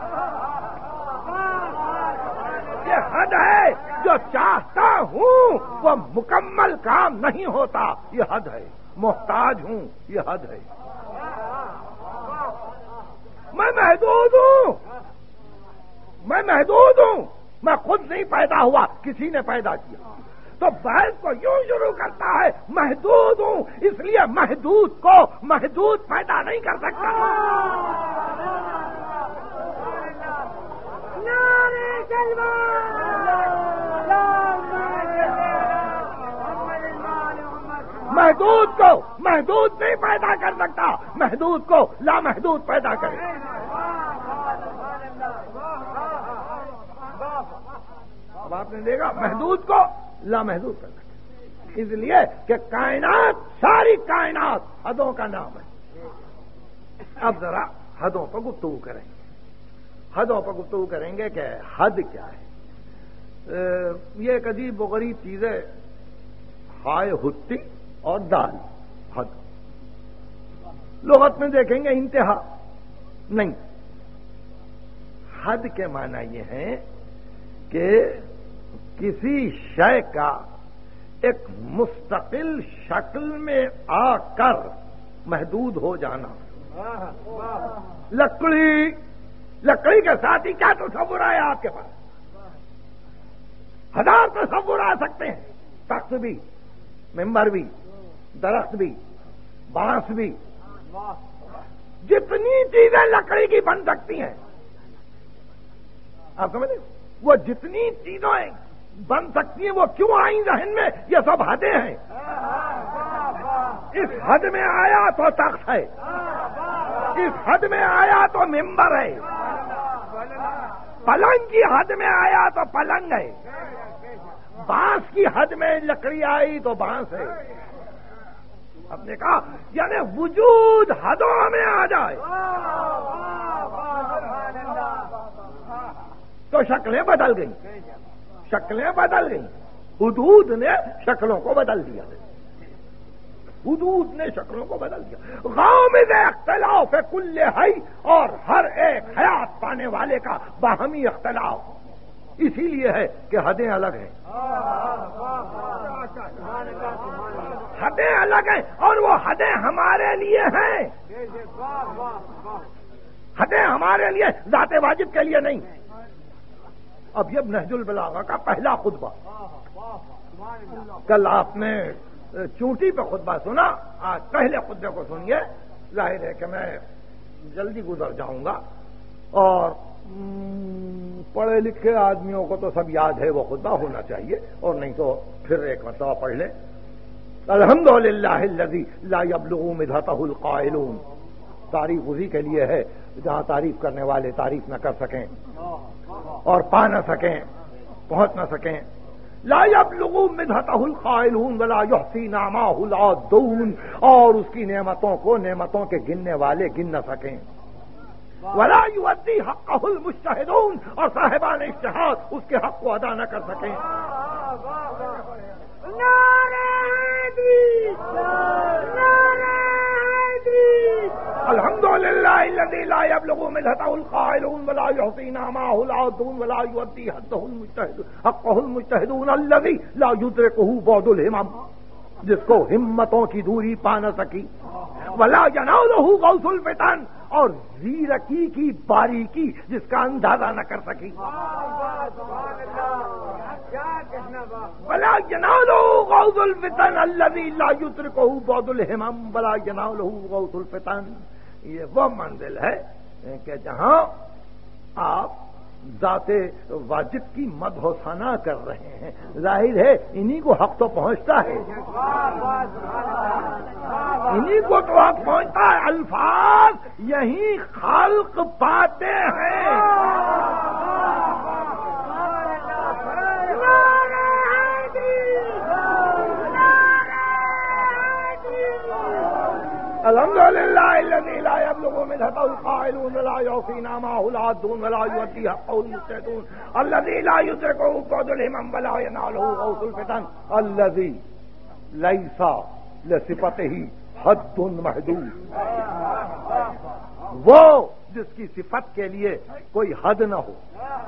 یہ حد ہے، جو چاہتا ہوں وہ مکمل کام نہیں ہوتا، یہ حد ہے، محتاج ہوں، یہ حد ہے، میں محدود ہوں، میں محدود ہوں، میں خود نہیں پیدا ہوا، کسی نے پیدا کیا۔ تو بحث کو یوں شروع کرتا ہے محدود ہوں، اس لیے محدود کو محدود پیدا نہیں کر سکتا۔ محدود کو محدود نہیں پیدا کر سکتا، محدود کو لامحدود پیدا کرے۔ اب آپ نے دیکھا محدود کو لامحدود پیدا کرے، اس لیے کہ کائنات، ساری کائنات حدوں کا نام ہے۔ اب ذرا حدوں پر گفتگو کریں گے، حدوں پر گفتگو کریں گے کہ حد کیا ہے۔ یہ ایک عجیب و غریب چیز ہے، ہائے ہتی اور دال، حد لغت میں دیکھیں گے انتہا نہیں، حد کے معنی یہ ہے کہ کسی شے کا ایک مستقل شکل میں آ کر محدود ہو جانا۔ لکڑی لکڑی کے ساتھ ہی کیا تصور ہے آپ کے پاس؟ ہزار تصور آ سکتے ہیں، تخت بھی، ممبر بھی، درخت بھی، بانس بھی، جتنی چیزیں لکڑی کی بن سکتی ہیں، آپ سمجھتے، وہ جتنی چیزیں بن سکتی ہیں وہ کیوں آئیں ذہن میں؟ یہ سب حدیں ہیں۔ اس حد میں آیا تو تخت ہے، اس حد میں آیا تو ممبر ہے، پلنگ کی حد میں آیا تو پلنگ ہے، بانس کی حد میں لکڑی آئی تو بانس ہے۔ ہم نے کہا یعنی وجود حدوں میں آ جائے تو شکلیں بدل گئیں، شکلیں بدل گئیں، حدود نے شکلوں کو بدل دیا، حدود نے شکلوں کو بدل دیا۔ غامض اختلاف کل حی، اور ہر ایک حیات پانے والے کا باہمی اختلاف اسی لیے ہے کہ حدیں الگ ہیں، حدیں الگ ہیں، اور وہ حدیں ہمارے لیے ہیں، حدیں ہمارے لیے، ذات واجب کے لیے نہیں۔ اب یہ نہج البلاغہ کا پہلا خطبہ، کل آپ نے چونٹی پہ خطبہ سنا، آج پہلے خطبے کو سنیے۔ ظاہر ہے کہ میں جلدی گزر جاؤں گا اور پڑھے لکھے آدمیوں کو تو سب یاد ہے، وہ خطبہ ہونا چاہیے، اور نہیں تو پھر ایک مرتبہ پڑھ لیں الحمدللہ الذی لا یبلغ مدحتہ القائلون۔ تعریف اسی کے لیے ہے جہاں تعریف کرنے والے تعریف نہ کر سکیں اور پا نہ سکیں، پہنچ نہ سکیں۔ لا یبلغ مدحتہ القائلون ولا یحصی نعماہ العادون، اور اس کی نعمتوں کو نعمتوں کے گننے والے گن نہ سکیں۔ ولا یؤدی حقہ المجتہدون، اور صاحبان اجتہاد اس کے حق کو ادا نہ کر سکیں۔ الحمدللہ الذی لا یبلغ مدحتہ القائلون ولا یحصی نعماہ العادون ولا یؤدی حقہ المجتہدون الذی لا یدرکہ بعد الہمم، جس کو ہمتوں کی دوری پا نہ سکی۔ ولا ینالہ غوث الفتن، اور زیرکی کی باریکی جس کا اندازہ نہ کر سکی۔ ولا ینالہ غوث الفتن الذی لا یدرکہ بعد الہمم ولا ینالہ غوث الفتن۔ یہ وہ منزل ہے کہ جہاں آپ ذات واجب کی مدح و ثنا کر رہے ہیں، ظاہر ہے انہی کو حق تو پہنچتا ہے، انہی کو تو حق پہنچتا ہے، الفاظ یہی خلق پاتے ہیں۔ الحمدللہ الذی لا یبلغ مدحتہ القائلون ولا یحصی نعماہ العادون ولا یؤدی حقہ المجتہدون الذی لا یدرکہ بعد الہمم ولا ینالہ غوث الفتن الذی لیس لصفتہ حد محدود، وہ جس کی صفت کے لیے کوئی حد نہ ہو۔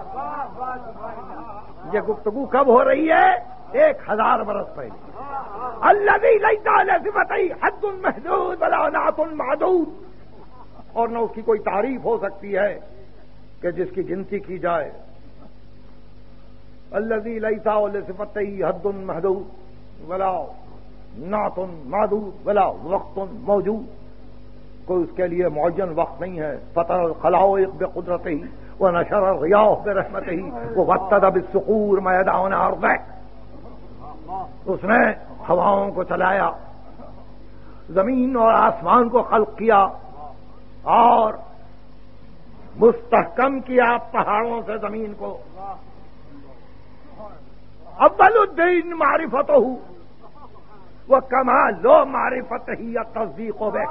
یہ گفتگو کب ہو رہی ہے؟ ایک ہزار برس پہلے۔ الذی لیس لصفتہ حد محدود ولا نعت معدود، اور نہ اس کی کوئی تعریف ہو سکتی ہے کہ جس کی گنتی کی جائے۔ الذی لیس لصفتہ حد محدود ولا نعت معدود ولا وقت موجود، کوئی اس کے لیے معین وقت نہیں ہے۔ فطر الخلائق بقدرتہ ونشر الریاح برحمتہ ووطد بالصخور میدان ارضہ، اس نے ہواؤں کو چلایا، زمین اور آسمان کو خلق کیا، اور مستحکم کیا پہاڑوں سے زمین کو۔ اول الدین معرفتہ وکمال معرفتہ التصدیق بہ،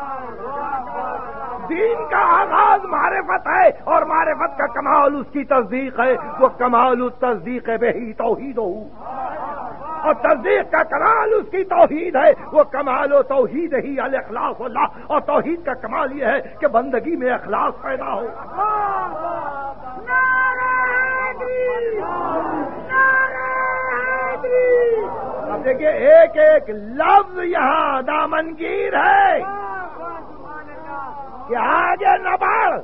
دین کا آغاز معرفت ہے اور معرفت کا کمال اس کی تصدیق ہے۔ وہ کمال التصدیق بہ توحید ہو، اور تصدیق کا کمال اس کی توحید ہے۔ وہ کمال و توحید ہی الاخلاص اللہ، اور توحید کا کمال یہ ہے کہ بندگی میں اخلاص پیدا ہو۔ اب دیکھیے ایک ایک لفظ یہاں دامنگیر ہے کہ آگے نہ بڑھ۔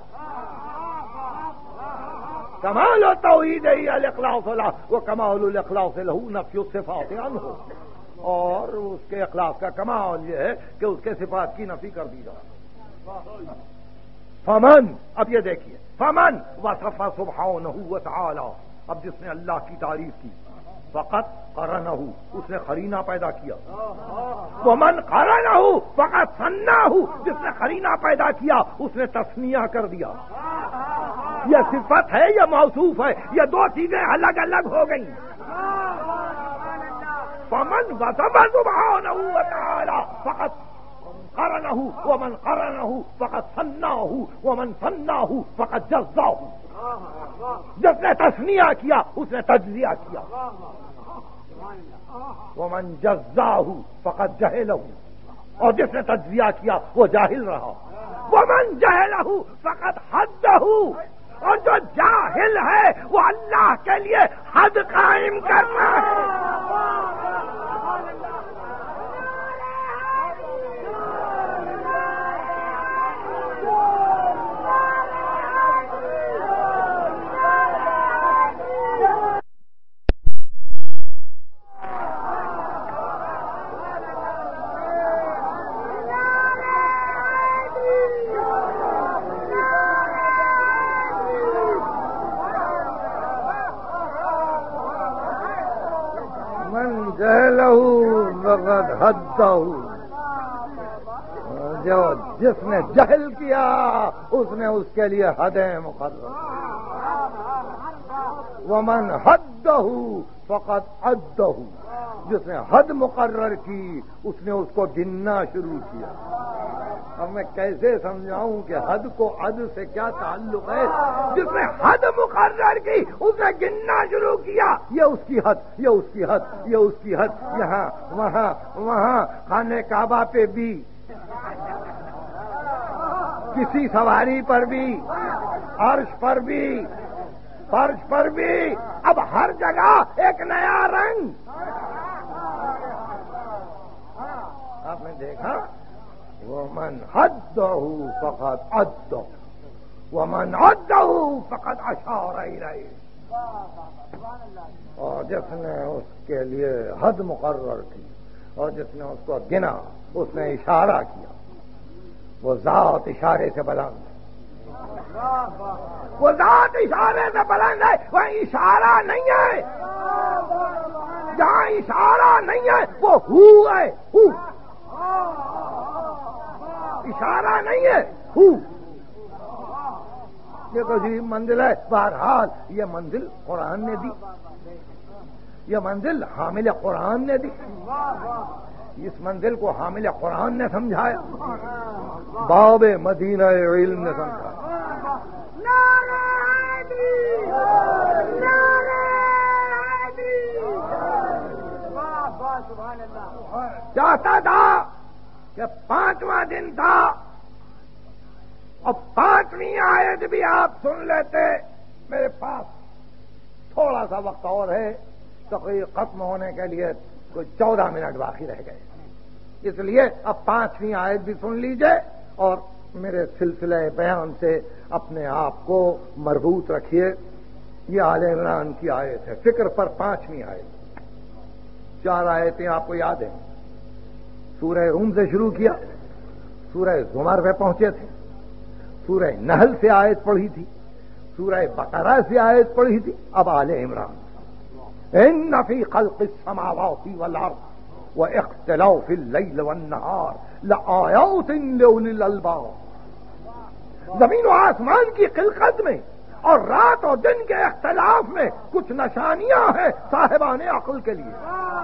کمال و توحید ہی الاخلاص له، وہ کمال الاخلاص له نفی الصفات عنہ، اور اس کے اخلاص کا کمال یہ ہے کہ اس کے صفات کی نفی کر دی جائے۔ فمن، اب یہ دیکھیے، فمن وصف سبحانہ وتعالی، اب جس نے اللہ کی تعریف کی، فقط قرنہ، اس نے قرینہ پیدا کیا۔ ومن قرنہ فقط ثناہ، جس نے قرینہ پیدا کیا اس نے تثنیہ کر دیا۔ یہ صفت ہے یا موصوف ہے؟ یہ دو چیزیں الگ الگ ہو گئیں۔ فمن وصف سبحانہ وتعالی فقط قرنہ، ومن قرنہ فقط ثناہ، ومن ثناہ فقط جزاہ، جس نے تثنیہ کیا اس نے تجزیہ کیا۔ ومن جزاہ فقط جہلہ، اور جس نے تجزیہ کیا وہ جاہل رہا۔ ومن جہلہ فقط حدہ، اور جو جاہل ہے وہ اللہ کے لیے حد قائم کرتا ہے۔ جہلہ فقد حدہ، جو جس نے جہل کیا اس نے اس کے لیے حدیں مقرر، ومن حدہ فقد عدہ، جس نے حد مقرر کی اس نے اس کو گننا شروع کیا۔ اب میں کیسے سمجھاؤں کہ حد کو عد سے کیا تعلق ہے؟ جس نے حد مقرر کی اس نے گننا شروع کیا، یہ اس کی حد، یہ اس کی حد، یہ اس کی حد، یہاں وہاں وہاں، خانہ کعبہ پہ بھی، کسی سواری پر بھی، عرش پر بھی، فرش پر بھی، اب ہر جگہ ایک نیا رنگ۔ آپ نے دیکھا ومن حدہ فقد عدہ ومن عدہ فقد اشار الیہ، اور جس نے اس کے لیے حد مقرر کی اور جس نے اس کو گنا اس نے اشارہ کیا، وہ ذات اشارے سے بلند ہے، وہ ذات اشارے سے بلند ہے، وہ اشارہ نہیں ہے، جہاں اشارہ نہیں ہے وہ ہو ہے، ہو اشارہ نہیں ہے، ہو یہ تو عجیب منزل ہے۔ بہرحال یہ منزل قرآن نے دی، یہ منزل حامل قرآن نے دی، اس منزل کو حامل قرآن نے سمجھایا، باب مدینہ علم نے سمجھایا۔ چاہتا تھا کہ پانچواں دن تھا اور پانچویں آیت بھی آپ سن لیتے، میرے پاس تھوڑا سا وقت اور ہے، تقریر ختم ہونے کے لیے کوئی چودہ منٹ باقی رہ گئے، اس لیے اب پانچویں آیت بھی سن لیجئے اور میرے سلسلہ بیان سے اپنے آپ کو مربوط رکھیے۔ یہ آل عمران کی آیت ہے، فکر پر پانچویں آیت، چار آیتیں آپ کو یاد ہیں، سورہ روم سے شروع کیا، سورہ زمر پہ پہنچے تھے، سورہ نحل سے آیت پڑھی تھی، سورہ بقرہ سے آیت پڑھی تھی، اب آل عمران۔ ان فی خلق السماوات والارض واختلاف اللیل والنہار لآیات لأولی الالباب، زمین و آسمان کی خلقت میں اور رات اور دن کے اختلاف میں کچھ نشانیاں ہیں صاحبان عقل کے لیے۔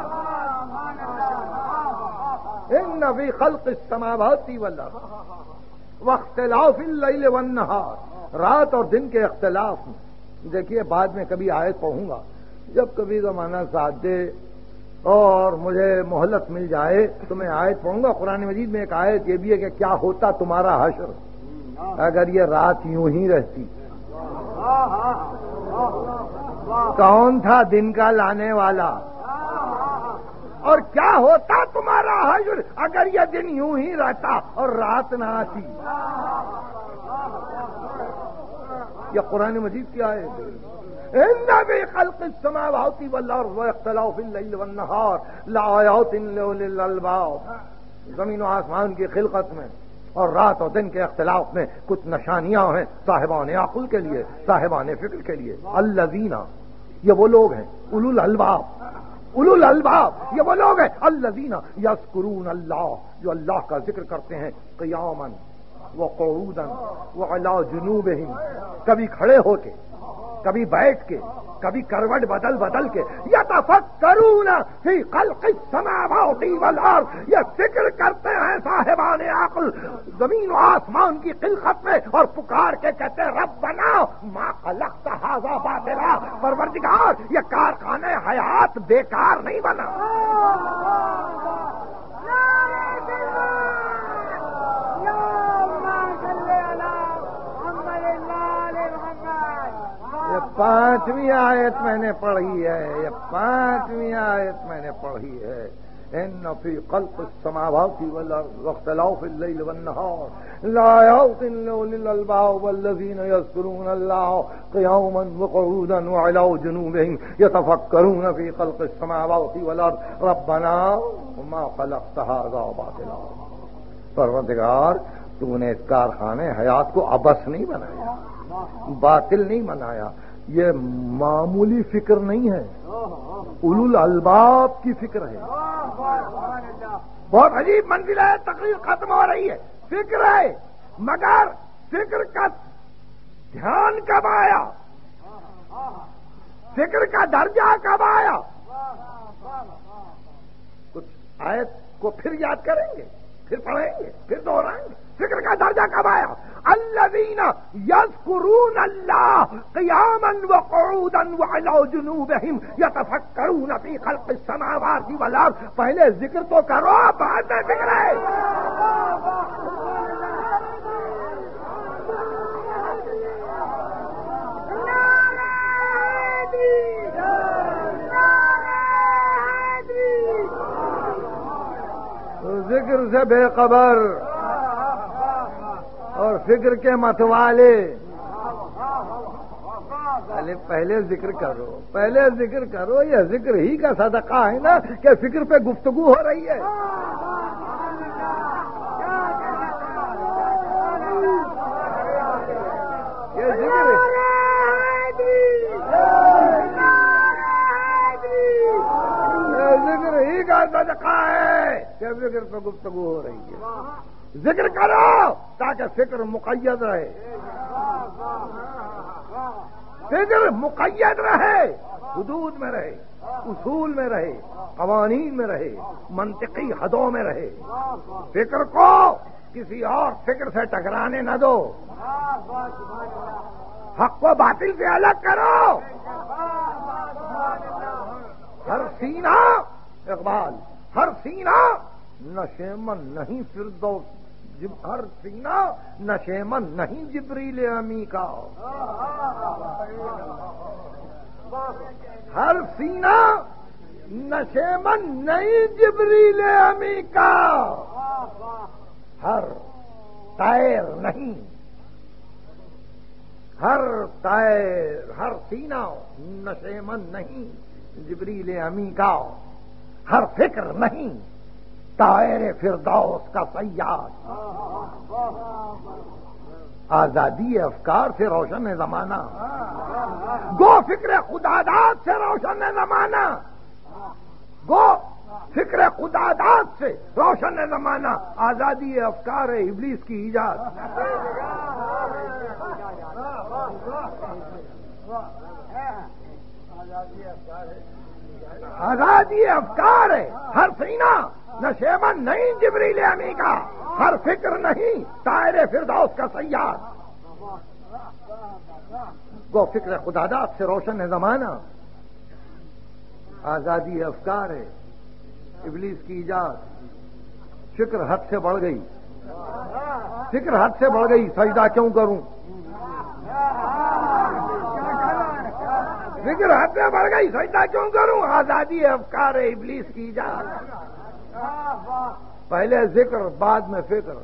ان فی خلق السماوات والارض واختلاف اللیل والنہار، رات اور دن کے اختلاف میں۔ دیکھیے بعد میں کبھی آیت پڑھوں گا، جب کبھی زمانہ ساتھ دے اور مجھے مہلت مل جائے تو میں آیت پڑھوں گا۔ قرآن مجید میں ایک آیت یہ بھی ہے کہ کیا ہوتا تمہارا حشر اگر یہ رات یوں ہی رہتی، کون تھا دن کا لانے والا، اور کیا ہوتا تمہارا حشر اگر یہ دن یوں ہی رہتا اور رات نہ آتی۔ یہ قرآن مجید کی آیت ہے، ان فی خلق السماوات والارض واختلاف اللیل والنہار لآیات لأولی الالباب، زمین و آسمان کی خلقت میں اور رات اور دن کے اختلاف میں کچھ نشانیاں ہیں صاحبان عقل کے لیے، صاحبان فکر کے لیے۔ الذین، یہ وہ لوگ ہیں، اولو الالباب، اولو الالباب یہ وہ لوگ ہیں، الذین یذکرون اللہ، جو اللہ کا ذکر کرتے ہیں، قیاما وقعودا وعلی جنوبہم، کبھی کھڑے ہو کے، کبھی بیٹھ کے، کبھی کروٹ بدل بدل کے، یتفکرون فی خلق السماوات والارض، یہ فکر کرتے ہیں صاحبان عقل زمین و آسمان کی خلقت میں، اور پکار کے کہتے ہیں ربنا ما خلقت ھذا باطلا، پروردگار یہ کارخانہ حیات بیکار نہیں بنا۔ یہ پانچویں آیت میں نے پڑھی ہے، یہ پانچویں آیت میں نے پڑھی ہے، ان فی خلق السماوات والارض واختلاف اللیل والنہار لآیات لأولی الالباب والذین یذکرون اللہ قیاما وقعودا وعلی جنوبہم یتفکرون فی خلق السماوات والارض ربنا ما خلقت ھذا باطلا، پروردگار تو نے اس کارخانے حیات کو عبث نہیں بنایا، باطل نہیں بنایا، یہ معمولی فکر نہیں ہے، اولو الالباب کی فکر ہے. بہت عجیب منزل ہے. تقریر ختم ہو رہی ہے. فکر ہے مگر فکر کا دھیان کب آیا؟ فکر کا درجہ کب آیا؟ کچھ آیت کو پھر یاد کریں گے، پھر پڑھیں گے، پھر دوہرائیں گے. فکر کا درجہ کب آیا؟ الذین یذکرون اللہ قیاما وقعودا وعلی جنوبہم یتفکرون فی خلق السماوات والارض. پہلے ذکر تو کرو، بعد میں فکر ہے. ذکر سے بے خبر اور فکر کے متوالے. پہلے پہلے ذکر کرو، پہلے ذکر کرو. یہ ذکر ہی کا صدقہ ہے نا کہ فکر پہ گفتگو ہو رہی ہے. یہ ذکر ذکر ہی کا صدقہ ہے کہ فکر پہ گفتگو ہو رہی ہے. ذکر کرو تاکہ فکر مقید رہے. فکر مقید رہے، حدود میں رہے، اصول میں رہے، قوانین میں رہے، منطقی حدوں میں رہے. فکر کو کسی اور فکر سے ٹکرانے نہ دو. حق کو باطل سے الگ کرو. ہر سینہ اقبال، ہر سینہ نشیمن نہیں فردوس، ہر سینہ نشیمن نہیں جبریل امی کا. ہر سینہ نشیمن نہیں جبریل امی کا. ہر طائر نہیں، ہر طائر، ہر سینہ نشیمن نہیں جبریل امی کا. ہر فکر نہیں طائر فردوس کا صیاد. آزادی افکار سے روشن ہے زمانہ. گو فکر خداداد سے روشن ہے زمانہ. گو فکر خداداد سے روشن ہے زمانہ. آزادی افکار ہے ابلیس کی ایجاد. آزادی افکار ہے. ہر سینہ نشیمن نہیں جبریل امی کا. ہر فکر نہیں طائر فردوس کا صیاد. گو فکر خداداد سے روشن ہے زمانہ. آزادی افکار ہے ابلیس کی ایجاد. فکر حد سے بڑھ گئی، فکر حد سے بڑھ گئی. سجدہ کیوں کروں؟ فکر حد سے بڑھ گئی، سجدہ کیوں کروں؟ آزادی افکار ہے ابلیس کی ایجاد. پہلے ذکر بعد میں فکر،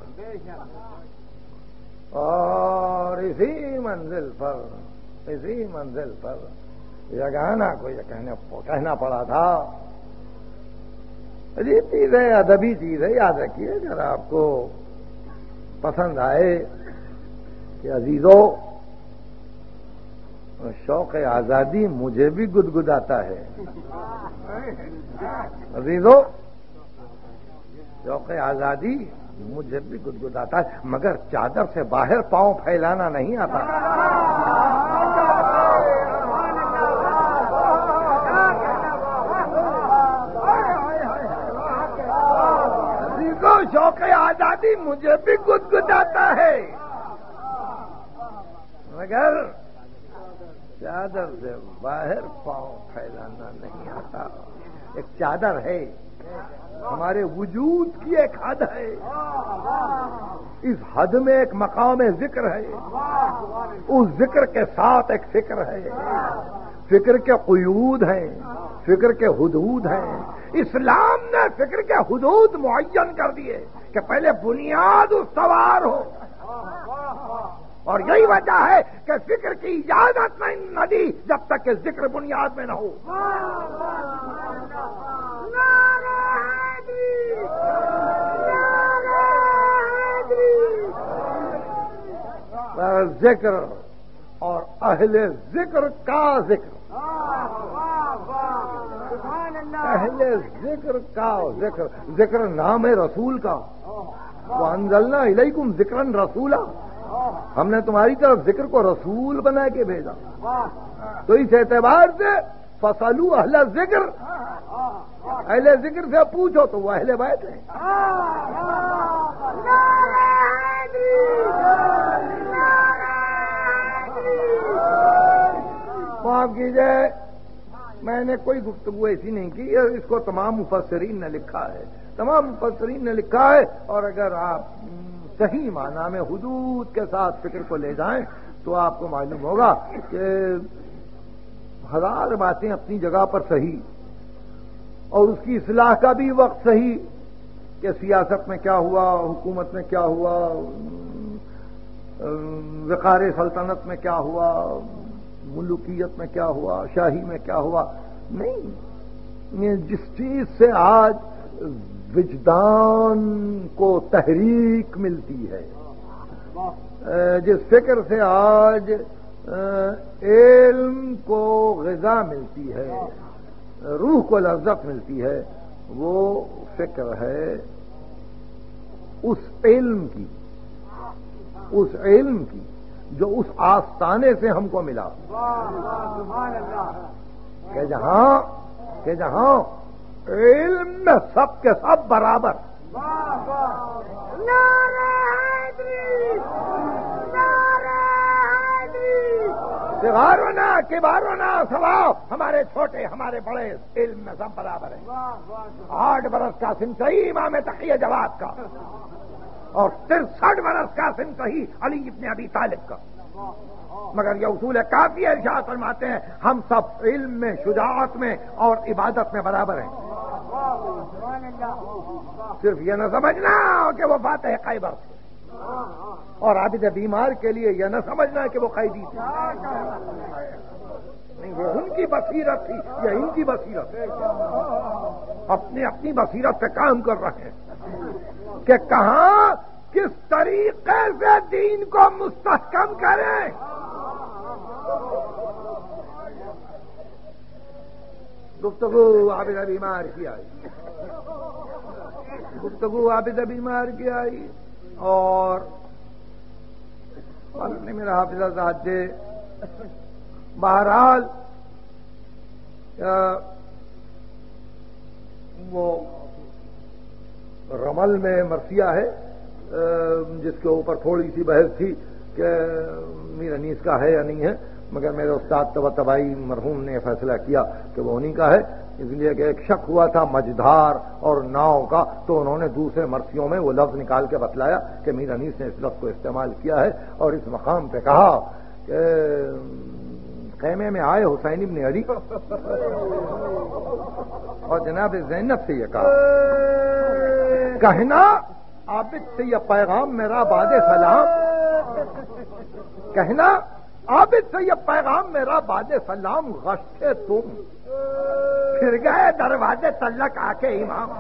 اور اسی منزل پر اسی منزل پر یہ گانا کو یہ کہنے کہنا پڑا تھا. عجیب چیز ہے، ادبی چیز ہے. یاد رکھیے اگر آپ کو پسند آئے کہ عزیزو، شوق آزادی مجھے بھی گدگداتا ہے. عزیزو، شوق آزادی مجھے بھی گدگداتا ہے، مگر چادر سے باہر پاؤں پھیلانا نہیں آتا. عزیزو، شوق آزادی مجھے بھی گدگداتا ہے، مگر چادر سے باہر پاؤں پھیلانا نہیں آتا. ایک چادر ہے، ہمارے وجود کی ایک حد ہے. اس حد میں ایک مقام ذکر ہے. اس ذکر کے ساتھ ایک فکر ہے. فکر کے قیود ہیں، فکر کے حدود ہیں. اسلام نے فکر کے حدود معین کر دیے کہ پہلے بنیاد استوار ہو. اور یہی وجہ ہے کہ فکر کی اجازت نہ دی جب تک کہ ذکر بنیاد میں نہ ہو. ذکر اور اہل ذکر کا ذکر. اہل ذکر کا ذکر ذکر نام ہے رسول کا. وانزلنا الیکم ذکرن رسولا, ہم نے تمہاری طرف ذکر کو رسول بنا کے بھیجا. تو اس اعتبار سے فصلو اہل ذکر, اہل ذکر سے پوچھو تو وہ اہل بیت ہیں. معاف کیجیے, میں نے کوئی گفتگو ایسی نہیں کی, اس کو تمام مفسرین نے لکھا ہے, تمام مفسرین نے لکھا ہے. اور اگر آپ صحیح معنی میں حدود کے ساتھ فکر کو لے جائیں تو آپ کو معلوم ہوگا کہ ہزار باتیں اپنی جگہ پر صحیح, اور اس کی اصلاح کا بھی وقت صحیح کہ سیاست میں کیا ہوا, حکومت میں کیا ہوا, وقار سلطنت میں کیا ہوا, ملوکیت میں کیا ہوا, شاہی میں کیا ہوا. نہیں, جس چیز سے آج وجدان کو تحریک ملتی ہے, جس فکر سے آج علم کو غذا ملتی ہے, روح کو لذت ملتی ہے, وہ فکر ہے اس علم کی, اس علم کی جو اس آستانے سے ہم کو ملا کہ جہاں کہ جہاں علم میں سب کے سب برابر. صغارنا کبارنا سوا, ہمارے چھوٹے ہمارے بڑے علم میں سب برابر ہیں. آٹھ برس کا سنتہی امام تقی جواد کا, اور ترسٹھ برس کا سنتہی علی ابن ابی طالب کا. مگر یہ اصول کافی ارشاد فرماتے ہیں ہم سب علم میں, شجاعت میں اور عبادت میں برابر ہیں. صرف یہ نہ سمجھنا کہ وہ فاتح خیبر تھے, اور عابد بیمار کے لیے یہ نہ سمجھنا کہ وہ قیدی تھے. نہیں, وہ ان کی بصیرت تھی, یہ ان کی بصیرت, اپنی اپنی بصیرت پہ کام کر رہے ہیں کہ کہاں کس طریقے سے دین کو مستحکم کریں. گفتگو عابد بیمار کی آئی, گفتگو عابد بیمار کی آئی, اور نے میرا حافظہ ذات دے. بہرحال وہ رمل میں مرثیہ ہے جس کے اوپر تھوڑی سی بحث تھی کہ میر انیس کا ہے یا نہیں ہے, مگر میرے استاد طباطبائی مرحوم نے فیصلہ کیا کہ وہ انہی کا ہے, اس لیے کہ ایک شک ہوا تھا مجدھار اور ناؤ کا, تو انہوں نے دوسرے مرثیوں میں وہ لفظ نکال کے بتلایا کہ میر انیس نے اس لفظ کو استعمال کیا ہے, اور اس مقام پہ کہا کہ خیمے میں آئے حسین ابن علی اور جناب زینب سے یہ کہا کہنا عابد سے یہ پیغام میرا بعد سلام, کہنا عابد سے یہ پیغام میرا بعد سلام, غشتے تم پھر گئے دروازے تلک آ کے امام.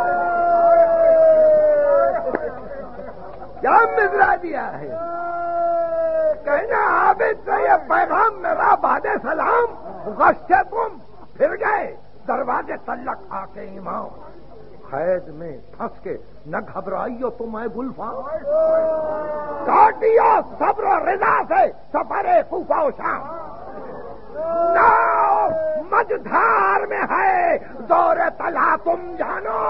کیا مزرا دیا ہے, کہنا عابد سے یہ پیغام میرا بعد سلام, غشتے تم پھر گئے دروازے تلک آ کے امام. قید میں پھنس کے نہ گھبرائیو تم اے گلفاں, کاٹیو صبر و رضا سے سفر کوفہ و شام. ناؤ مجدھار میں ہے دور طلا تم جانو,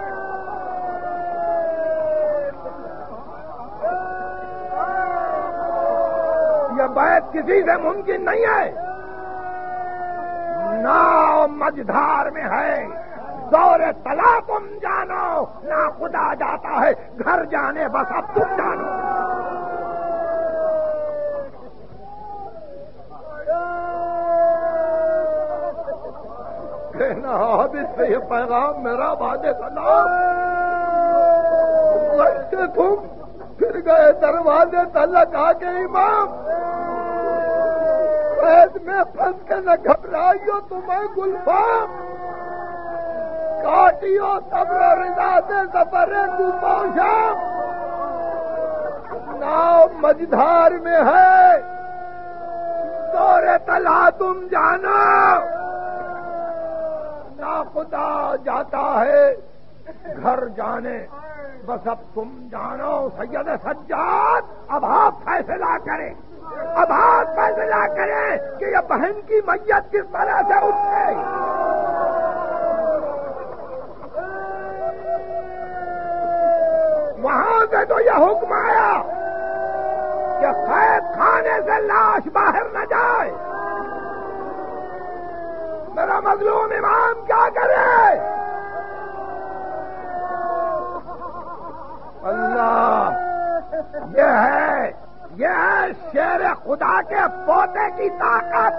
یہ بیت کسی سے ممکن نہیں ہے. ناؤ مجدھار میں ہے دور طلا تم جانو, نہ خدا جاتا ہے گھر جانے بس اب تم جانو. کہنا عابد سے یہ پیغام میرا بعد سلام, لڑتے تم پھر گئے دروازے تلک آ کے امام. قید میں پھنس کے نہ گھبرائیو تمہیں گلفام, کاٹیو صبر و رضا سے سفر کوفہ و شام. ناؤ مجدھار میں ہے دور طلا تم جانا, نہ خدا جاتا ہے گھر جانے، بس اب تم جانو سید سجاد، اب آپ فیصلہ کریں، اب آپ فیصلہ کریں کہ یہ بہن کی میت کس طرح سے اٹھے۔ وہاں سے تو یہ حکم آیا کہ قید خانے سے لاش باہر نہ جائے۔ میرا مظلوم امام کیا کرے؟ اللہ، یہ ہے یہ ہے شیر خدا کے پوتے کی طاقت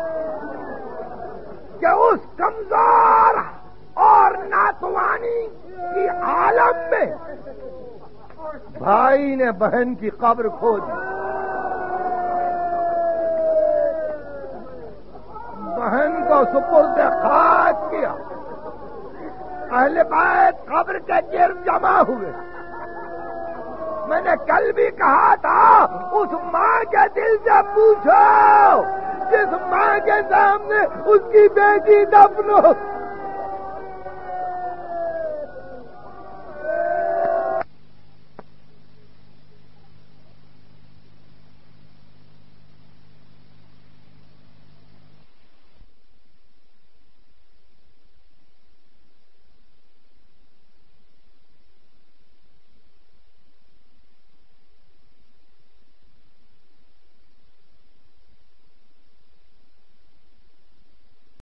کہ اس کمزور اور ناتوانی کی عالم میں بھائی نے بہن کی قبر کھودی، بہن کو سپرد خاک کیا، اہل بیت قبر کے گرد جمع ہوئے۔ میں نے کل بھی کہا تھا اس ماں کے دل سے پوچھو جس ماں کے سامنے اس کی بیٹی دفن ہو،